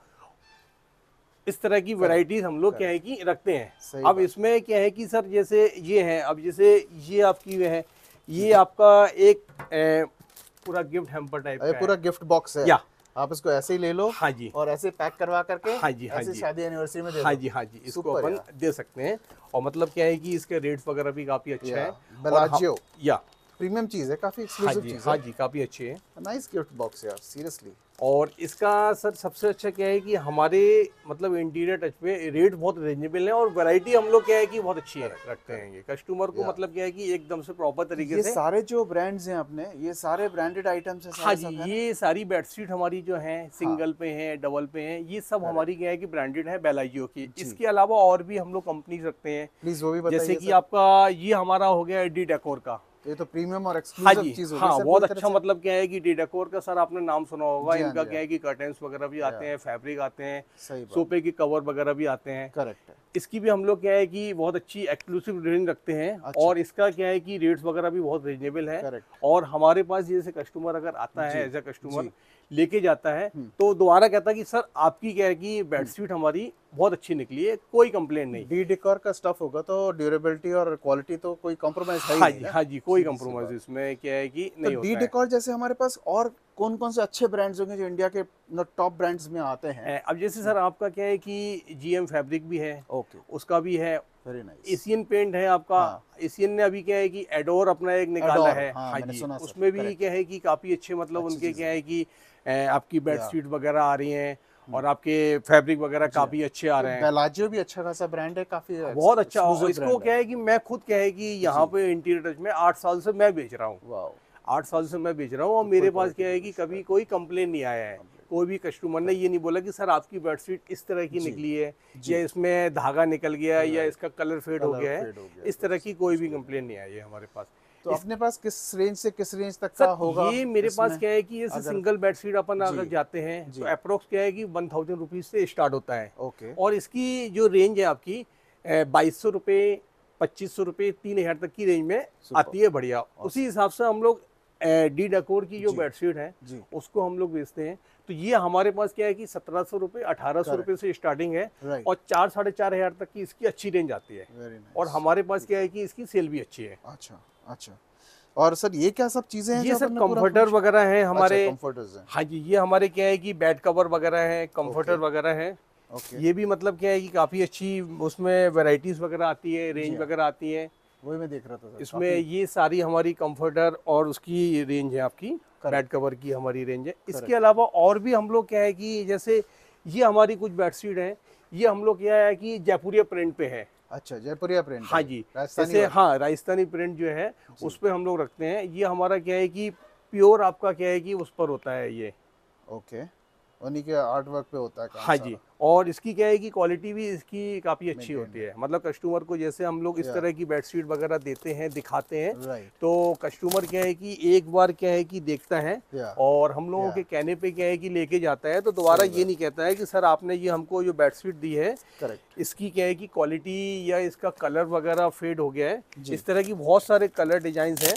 इस तरह की वैरायटीज हम लोग क्या है कि रखते हैं। अब इसमें क्या है कि सर जैसे ये है, अब जैसे ये आपकी है, ये आपका एक ए, पूरा गिफ्ट हैम्पर टाइप का पूरा गिफ्ट बॉक्स है, या आप इसको ऐसे ही ले लो। हाँ जी, और ऐसे पैक करवा करके हाँ जी, हाँ जी, शादी एनिवर्सरी में दे हाँ जी, हाँ जी, इसको अपन दे सकते हैं। और मतलब क्या है कि इसके रेट्स वगैरह भी काफी अच्छा है। बेलाजियो या प्रीमियम चीज है, काफी एक्सक्लूसिव चीज है। हाँ जी, काफी अच्छी है, नाइस गिफ्ट बॉक्स यार, सीरियसली। और इसका सर सबसे अच्छा क्या है कि हमारे मतलब इंटीरियर टच पे रेट बहुत रिजनेबल है, और वैरायटी हम लोग क्या है कि बहुत अच्छी है रखते हैं। ये कस्टमर को मतलब क्या है कि एकदम से प्रॉपर तरीके ये से। सारे जो ब्रांड्स हैं अपने, ये सारे ब्रांडेड आइटम्स हैं? हाँ जी, ये सारी बेडशीट हमारी जो है सिंगल पे है, डबल पे है, ये सब हमारी क्या है कि ब्रांडेड है बेलाजियो की। इसके अलावा और भी हम लोग कंपनी रखते हैं, प्लीज वो भी बताइए। जैसे कि आपका ये हमारा हो गया डी डेकोर का, ये तो प्रीमियम और एक्सक्लूसिव हाँ चीज हो गई। हाँ, बहुत अच्छा मतलब क्या है कि डी डेकोर का सर आपने नाम सुना होगा। इनका क्या है कि कर्टेंस वगैरह भी आते हैं, फैब्रिक आते हैं, सोफे के कवर वगैरह भी आते हैं। करेक्ट है। इसकी भी हम लोग क्या है कि बहुत अच्छी एक्सक्लूसिव रेंज रखते हैं। अच्छा। और इसका क्या है कि रेट्स वगैरह भी बहुत रीजनेबल है। और हमारे पास जैसे कस्टमर अगर आता है, एज अ कस्टमर लेके जाता है तो दोबारा कहता है कि सर आपकी क्या है कि बेडशीट हमारी बहुत अच्छी निकली है, कोई कंप्लेंट नहीं। डी डेकोर का स्टफ होगा तो ड्यूरेबिलिटी और क्वालिटी तो कोई कॉम्प्रोमाइज है ही हाँ नहीं। जी, हाँ जी, कोई कॉम्प्रोमाइज इसमें क्या है कि नहीं होता है। डी डेकोर जैसे हमारे पास और कौन कौन से अच्छे ब्रांड्स होंगे जो इंडिया के टॉप ब्रांड्स में आते हैं? अब जैसे सर आपका क्या है कि जीएम फैब्रिक भी है, ओके, उसका भी है। Very nice. एशियन पेंट है आपका। हाँ। एशियन ने अभी क्या है कि एडोर अपना एक निकाला है। हाँ, हाँ जी, उसमें भी क्या है कि काफी अच्छे मतलब उनके क्या है कि आपकी बेडशीट वगैरह आ रही हैं, और आपके फैब्रिक वगैरह काफी अच्छे आ रहे हैं। बेलाजियो भी अच्छा खासा ब्रांड है, काफी बहुत अच्छा। इसको क्या है कि मैं खुद क्या है कि यहाँ पे इंटीरियर टच में आठ साल से मैं बेच रहा हूँ। आठ साल से मैं बेच रहा हूँ, और मेरे पास क्या है कि कभी कोई कंप्लेन नहीं आया है। कोई भी कस्टमर ने ये नहीं बोला कि सर आपकी बेडशीट इस तरह की निकली है, या इसमें धागा निकल गया, या इसका कलर फेड हो गया है, इस तरह की कोई भी कंप्लेन नहीं आई है हमारे पास। तो अपने पास किस रेंज से किस रेंज तक का होगा? ये मेरे पास क्या है कि जैसे सिंगल बेडशीट अपन अगर जाते हैं तो अप्रोक्स क्या है कि वन थाउजेंड रुपीज से स्टार्ट होता है। ओके। और इसकी जो रेंज है आपकी बाईस सौ रुपये, पच्चीस सौ रुपये, तीन हजार तक की रेंज में आती है। बढ़िया, उसी हिसाब से हम लोग डी डेकोर की जो बेडशीट है उसको हम लोग बेचते हैं। तो ये हमारे पास क्या है कि सत्रह सौ रुपये, अठारह सौ रुपये से स्टार्टिंग है, और चार साढ़े चार हजार तक की इसकी अच्छी रेंज आती है। और हमारे पास क्या है कि इसकी सेल भी अच्छी है। अच्छा अच्छा। और सर ये क्या सब चीजें हैं? ये सब कंफर्टर वगैरह हैं हमारे। अच्छा, हाँ जी, ये हमारे क्या है कि बेड कवर वगैरह है, कंफर्टर वगैरह है। ये भी मतलब क्या है कि काफी अच्छी उसमें वैरायटीज वगैरह आती है, रेंज वगैरह आती है। वही मैं देख रहा था इसमें। ये सारी हमारी कंफर्टर और उसकी रेंज है, आपकी बेड कवर की हमारी रेंज है। इसके अलावा और भी हम लोग क्या है कि जैसे ये हमारी कुछ बेडशीट हैं, ये हम लोग क्या है कि जयपुरिया प्रिंट पे है। अच्छा, जयपुरिया प्रिंट। हाँ जी, जैसे हाँ राजस्थानी प्रिंट जो है उस पे हम लोग रखते हैं। ये हमारा क्या है कि प्योर आपका क्या है कि उस पर होता है ये। ओके, उन्हीं के आर्ट वर्क पे होता है काम। हाँ जी, और इसकी क्या है कि क्वालिटी भी इसकी काफ़ी अच्छी होती है। मतलब कस्टमर को जैसे हम लोग इस तरह की बेडशीट वगैरह देते हैं, दिखाते हैं, तो कस्टमर क्या है कि एक बार क्या है कि देखता है, और हम लोगों के कहने पे क्या है कि लेके जाता है, तो दोबारा ये नहीं कहता है कि सर आपने ये हमको जो बेडशीट दी है इसकी क्या है कि क्वालिटी या इसका कलर वगैरह फेड हो गया है। इस तरह की बहुत सारे कलर डिजाइन हैं,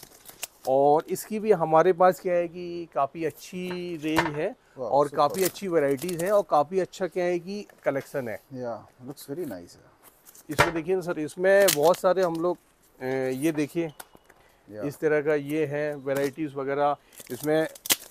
और इसकी भी हमारे पास क्या है कि काफ़ी अच्छी रेंज है, और काफ़ी अच्छी वैरायटीज़ हैं, और काफ़ी अच्छा क्या है कि कलेक्शन है। या लुक्स वेरी नाइस है। इसमें देखिए ना सर, इसमें बहुत सारे हम लोग ये देखिए इस तरह का ये है वैरायटीज़ वगैरह। इसमें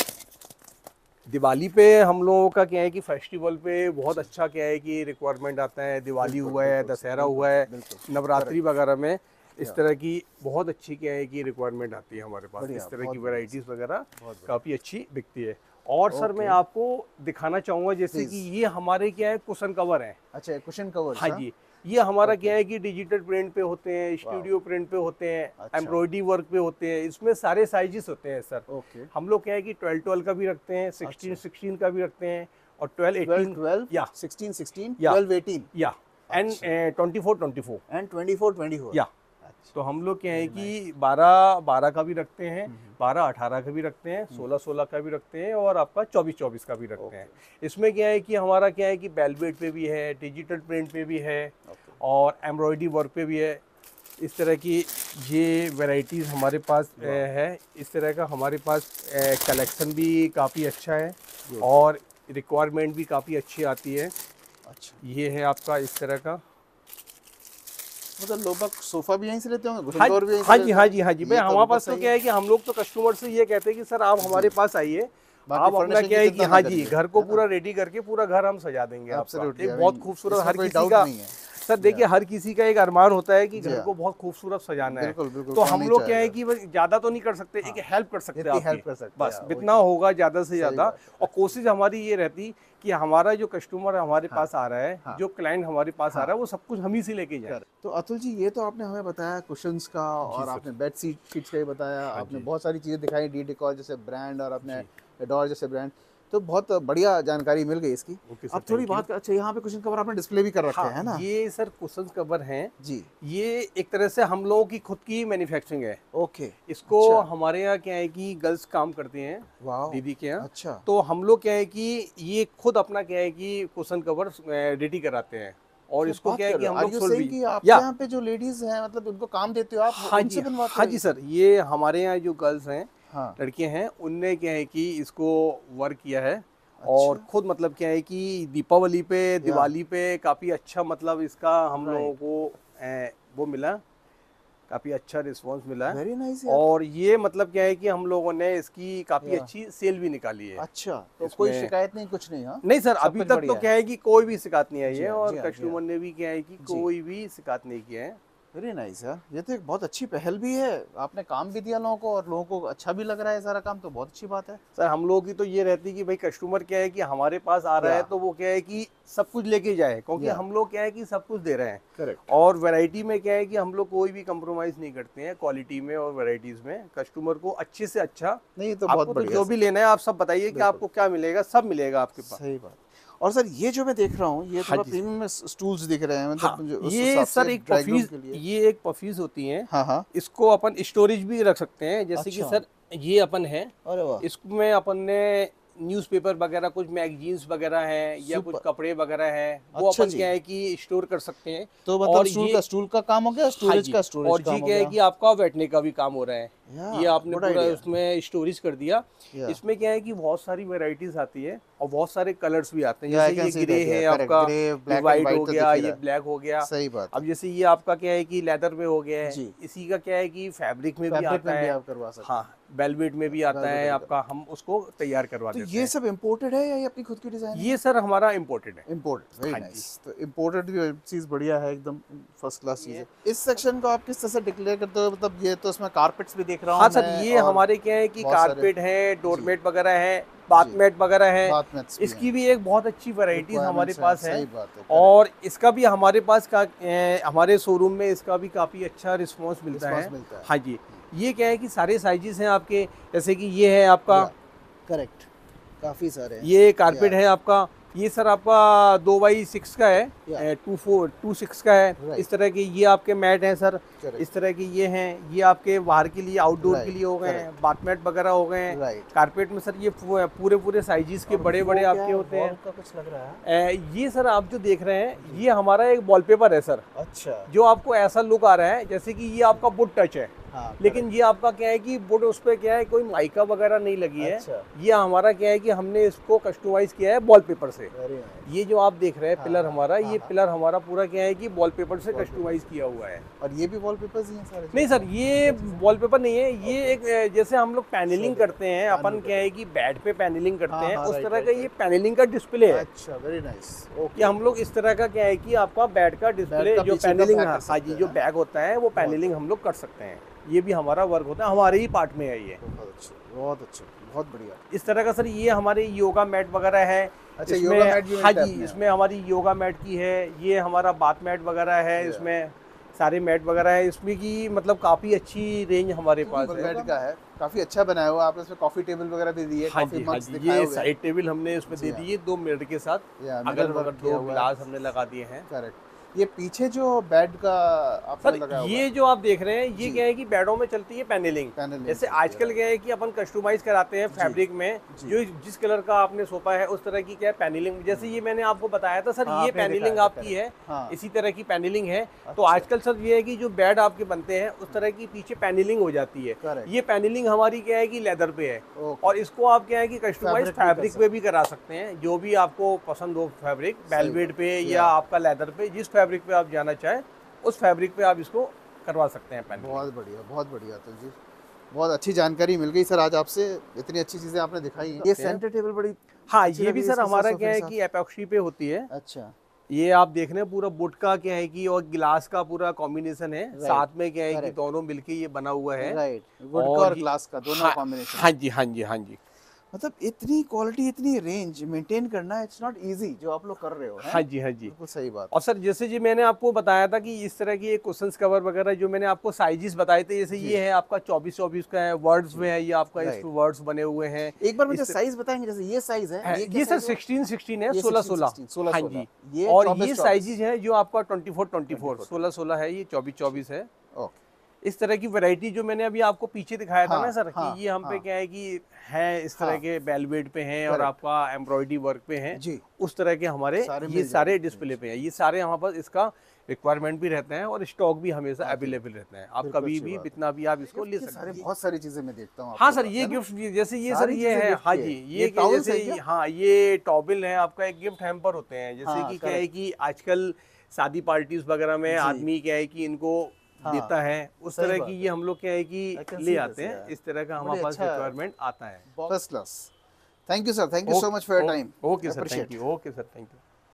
दिवाली पे हम लोगों का क्या है कि फेस्टिवल पे बहुत अच्छा क्या है कि रिक्वायरमेंट आता है। दिवाली हुआ है, दशहरा हुआ है, नवरात्रि वगैरह में इस तरह की बहुत अच्छी क्या है कि रिक्वायरमेंट आती है हमारे पास। इस तरह की वैरायटीज़ वगैरह काफ़ी अच्छी बिकती है। और सर मैं आपको दिखाना चाहूँगा जैसे कि ये हमारे क्या है कुशन कवर है। अच्छा, कुशन कवर। हाँ जी, ये हमारा क्या है कि डिजिटल प्रिंट पे होते हैं, स्टूडियो प्रिंट पे होते हैं, एम्ब्रॉयडरी वर्क पे होते हैं। इसमें सारे साइजेस होते हैं सर। ओके। हम लोग क्या है कि ट्वेल्व ट्वेल्व का भी रखते हैं, सिक्सटीन सिक्सटीन का भी रखते हैं, और ट्वेल्व एटीन ट्वेल्व या सिक्सटीन सिक्सटीन ट्वेल्व एटीन या and twenty four twenty four and twenty four twenty four. या तो हम लोग क्या है कि बारह बारह का भी रखते हैं, बारह अठारह का भी रखते हैं, सोलह सोलह का भी रखते हैं और आपका चौबीस चौबीस का भी रखते हैं। इसमें क्या है कि हमारा क्या है कि वेलवेट पे भी है, डिजिटल प्रिंट पे भी है और एम्ब्रॉयडरी वर्क पे भी है। इस तरह की ये वैरायटीज़ हमारे पास है। इस तरह का हमारे पास कलेक्शन भी काफ़ी अच्छा है और रिक्वायरमेंट भी काफ़ी अच्छी आती है। अच्छा, ये है आपका इस तरह का, मतलब लोग सोफा भी यहीं से लेते होंगे? हाँ, भी हाँ जी हाँ जी हाँ जी भाई, हमारे पास तो क्या है कि हम लोग तो कस्टमर से ये कहते हैं कि सर आप हमारे पास आइए, आप अपना क्या है कि हाँ जी घर को पूरा रेडी करके पूरा घर हम सजा देंगे आपका। एक बहुत खूबसूरत, हर किसी का सर देखिए हर किसी का एक अरमान होता है कि घर को बहुत खूबसूरत सजाना है। तो हम लोग क्या है कि ज्यादा तो नहीं कर सकते, एक हेल्प कर सकते हैं आपकी, बस जितना होगा ज्यादा से ज्यादा। और कोशिश हमारी ये रहती कि हमारा जो कस्टमर हमारे पास आ रहा है, जो क्लाइंट हमारे पास आ रहा है, वो सब कुछ हम ही से लेके जाए। तो अतुल जी, ये तो आपने हमें बताया कुशन्स का और आपने बेड सीट शीट्स का ही बताया, आपने बहुत सारी चीज़ें दिखाई, डी डेकोर जैसे ब्रांड और अपने एडोर जैसे ब्रांड, तो बहुत बढ़िया जानकारी मिल गई इसकी। अब थोड़ी बात, अच्छा यहाँ पे कुशन कवर आपने डिस्प्ले भी कर रखे हैं, है ना? ये सर कुशन कवर हैं जी, ये एक तरह से हम लोगों की खुद की मैन्युफैक्चरिंग है। ओके, इसको अच्छा। हमारे यहाँ क्या है कि गर्ल्स काम करते हैं, वाह, दीदी के यहाँ। अच्छा, तो हम लोग क्या है कि ये खुद अपना क्या है कि कुशन कवर रेडी कराते हैं और इसको क्या है कि हम लोग सोल्ड भी, आपके यहाँ पे जो लेडीज हैं मतलब उनको काम देते हो आप? हाँ जी हाँ जी सर, ये हमारे यहाँ जो गर्ल्स हैं, हाँ, लड़के हैं, उनने क्या है कि इसको वर्क किया है। अच्छा। और खुद मतलब क्या है कि दीपावली पे, दिवाली पे काफ़ी अच्छा मतलब इसका हम लोगों को ए, वो मिला, काफ़ी अच्छा रिस्पांस मिला। Very nice. और ये मतलब क्या है कि हम लोगों ने इसकी काफ़ी अच्छी सेल भी निकाली है। अच्छा, तो कोई शिकायत नहीं, कुछ नहीं? हाँ नहीं सर, अभी तक तो क्या है कि कोई भी शिकायत नहीं आई है और कस्टमर ने भी क्या है कि कोई भी शिकायत नहीं किया है। वेरी नाइस यार, ये तो एक बहुत अच्छी पहल भी है, आपने काम भी दिया लोगों को और लोगों को अच्छा भी लग रहा है सारा काम, तो बहुत अच्छी बात है। सर हम लोगों की तो ये रहती है कि भाई कस्टमर क्या है कि हमारे पास आ रहा है तो वो क्या है कि सब कुछ लेके जाए, क्योंकि हम लोग क्या है कि सब कुछ दे रहे हैं। करेक्ट। और वैरायटी में क्या है कि हम लोग कोई भी कंप्रोमाइज नहीं करते हैं क्वालिटी में और वैरायटीज में। कस्टमर को अच्छे से अच्छा, नहीं तो बहुत बढ़िया, जो भी लेना है आप सब बताइए कि आपको क्या मिलेगा, सब मिलेगा आपके पास। सही बात। और सर ये जो मैं देख रहा हूँ, ये थोड़ा प्रीमियम स्टूल्स दिख रहे हैं, मतलब हाँ, ये सर एक पफीज, ये एक पफीज होती हैं। हाँ हाँ, इसको अपन स्टोरेज भी रख सकते हैं, जैसे कि सर ये अपन है, अरे वाह, इसमें अपन ने न्यूज़पेपर वगैरह, कुछ मैगजीन्स वगैरह हैं या कुछ कपड़े वगैरह हैं, वो अच्छा अपन क्या है कि स्टोर कर सकते हैं। तो मतलब और स्टूल का स्टूल का काम हो गया, स्टोरेज का स्टोरेज और जी क्या है कि आपका बैठने का भी काम हो रहा है। ये आपने पूरा उसमें स्टोरेज कर दिया। इसमें क्या है कि बहुत सारी वैरायटीज आती है और बहुत सारे कलर्स भी आते हैं, जैसे ये ग्रे है आपका, व्हाइट हो गया, ये ब्लैक हो गया। सही बात। अब जैसे ये आपका क्या है कि लेदर में हो गया है, इसी का क्या है कि फैब्रिक में भी आता है, हाँ वेलवेट में भी आता है आपका, हम उसको तैयार करवा देते हैं। ये सब इम्पोर्टेड है या ये अपनी खुद की डिजाइन? ये सर हमारा इम्पोर्टेड है। Imported, very nice. तो इम्पोर्टेड भी चीज़ बढ़िया है, एकदम फर्स्ट क्लास चीज़ है। इस सेक्शन को आप किस तरह से डिक्लेयर करते हो? मतलब ये तो इसमें कारपेट्स भी देख रहा हूँ। हाँ सर, ये हमारे क्या है कि कारपेट है, डोरमेट वगैरह है, बाथमेट वगैरह है, इसकी भी एक बहुत अच्छी वैरायटीज हमारे पास है। और इसका भी हमारे पास का हमारे शोरूम में इसका भी काफ़ी अच्छा रिस्पॉन्स मिलता है। हाँ जी, ये क्या है कि सारे साइजेस हैं आपके, जैसे कि ये है आपका, करेक्ट, काफ़ी सारे, ये कारपेट है आपका, ये सर आपका दो बाई सिक्स का है, टू फोर टू सिक्स का है। इस तरह के ये आपके मैट हैं सर, इस तरह के ये हैं, ये आपके बाहर के लिए, आउटडोर के लिए हो गए हैं, बाथमेट वगैरह हो गए हैं। कारपेट में सर ये पूरे पूरे साइजेस के बड़े बड़े आपके होते हैं। कुछ लग रहा है ये सर आप जो देख रहे हैं, ये हमारा एक वॉलपेपर है सर। अच्छा, जो आपको ऐसा लुक आ रहा है जैसे कि ये आपका वुड टच है। हाँ, लेकिन ये आपका क्या है कि वुड, उस पे क्या है कोई माइका वगैरह नहीं लगी है। अच्छा। ये हमारा क्या है कि हमने इसको कस्टमाइज किया है वॉलपेपर से। ये जो आप देख रहे हैं पिलर हमारा, हाँ, ये हाँ, पिलर हमारा पूरा क्या है कि वॉलपेपर से कस्टमाइज किया हुआ है। और ये भी वॉलपेपर्स ही हैं सारे? नहीं सर, ये वॉलपेपर नहीं है, ये एक जैसे हम लोग पैनलिंग करते हैं, अपन क्या है कि बेड पे पैनलिंग करते हैं, उस तरह का ये पैनलिंग का डिस्प्ले है। अच्छा, वेरी नाइस। कि हम लोग इस तरह का क्या है कि आपका बेड का डिस्प्ले, जो पैनलिंग, हाँ जी, जो बैग होता है वो पैनलिंग हम लोग कर सकते हैं। ये भी हमारा वर्क होता है, हमारे ही पार्ट में है ये। बहुत अच्छा, बहुत अच्छा, बहुत बढ़िया। इस तरह का सर ये हमारे योगा मैट वगैरह है। अच्छा, योगा मैट भी? हाँ जी, इसमें हमारी योगा मैट की है, ये हमारा बाथ मैट वगैरह है, इसमें सारे मैट वगैरह है, इसमें की मतलब काफ़ी अच्छी रेंज हमारे पास है। मैट का है, काफ़ी अच्छा बनाया हुआ आपने, इसमें कॉफ़ी टेबल वगैरह भी दी है। हाँ जी, हाँ जी, ये साइड टेबल हमने इसमें दे दी है, दो मिनट के साथ, अगल बगल दो गिलास हमने लगा दिए हैं। करेक्ट। ये पीछे जो बेड का आपने सर लगाया ये जो आप देख रहे हैं ये क्या है कि बेडों में चलती है पैनलिंग। जैसे आजकल क्या है कि अपन कस्टमाइज कराते हैं फैब्रिक में, जो जिस कलर का आपने सोफा है उस तरह की क्या है पैनलिंग। जैसे ये मैंने आपको बताया था सर, ये पैनलिंग आपकी है, इसी तरह की पैनलिंग है। तो आजकल सर ये है कि जो बेड आपके बनते हैं उस तरह की पीछे पैनलिंग हो जाती है। ये पैनलिंग हमारी क्या है कि लेदर पे है, और इसको आप क्या है कि कस्टमाइज फैब्रिक पे भी करा सकते हैं, जो भी आपको पसंद हो फैब्रिक, वेलवेट पे या आपका लेदर पे, जिस फैब्रिक पे आप जाना चाहें उस फैब्रिक पे आप इसको करवा सकते हैं पैनलिंग। बहुत बढ़िया, बहुत बढ़िया अतुल जी, बहुत अच्छी जानकारी मिल गई सर आज आपसे, इतनी अच्छी चीजें आपने दिखाई हैं। ये सेंटर टेबल बड़ी, हाँ ये भी सर हमारा क्या है कि एपॉक्सी पे होती है। अच्छा, ये आप देख रहे हैं पूरा वुड का क्या है कि और गिलास का पूरा कॉम्बिनेशन है, साथ में क्या है कि दोनों मिलके ये बना हुआ है। राइट, वुड का और ग्लास का दोनों कॉम्बिनेशन। हाँ जी हाँ जी हाँ जी। मतलब इतनी क्वालिटी, इतनी रेंज मेंटेन करना इट्स नॉट इजी जो आप लोग कर रहे हो। हाँ जी हाँ जी, बिल्कुल सही बात। और सर जैसे जी मैंने आपको बताया था कि इस तरह की कुशन कवर वगैरह जो मैंने आपको साइजेस बताए थे, जैसे ये है आपका चौबीस चौबीस का है, वर्ड्स में है, ये आपका इस पे वर्ड्स बने हुए हैं। एक बार मुझे साइज बताएंगे, जैसे ये साइज है, ये सर सिक्सटीन सिक्सटीन है, सोलह सोलह। हाँ जी, और ये साइजेस है जो आपका ट्वेंटी फोर ट्वेंटी फोर, सोलह सोलह है, ये चौबीस चौबीस है। इस तरह की वैरायटी जो मैंने अभी आपको पीछे दिखाया था ना सर, कि ये हम पे क्या है कि है इस तरह के वेलवेट पे हैं और आपका एम्ब्रॉयडरी वर्क पे हैं, उस तरह के हमारे ये सारे डिस्प्ले पे हैं। ये सारे हमारे पास इसका रिक्वायरमेंट भी रहता है और स्टॉक भी हमेशा अवेलेबल रहता है, आप कभी भी जितना भी आप इसको ले सकते हैं। बहुत सारी चीजें मैं देखता हूँ। हाँ सर, ये गिफ्ट जैसे ये सर ये है, हाँ जी ये जैसे हाँ ये टॉबिल है आपका, एक गिफ्ट हैम्पर होते हैं, जैसे कि क्या है कि आजकल शादी पार्टीज वगैरह में आदमी क्या है कि इनको देता है, उस तरह की ये हम लोग क्या है कि ले आते हैं, इस तरह का हमारे पास रिक्वायरमेंट आता है। First class. Thank you sir, thank you so much for your time. Okay sir, thank you. Okay sir, thank you.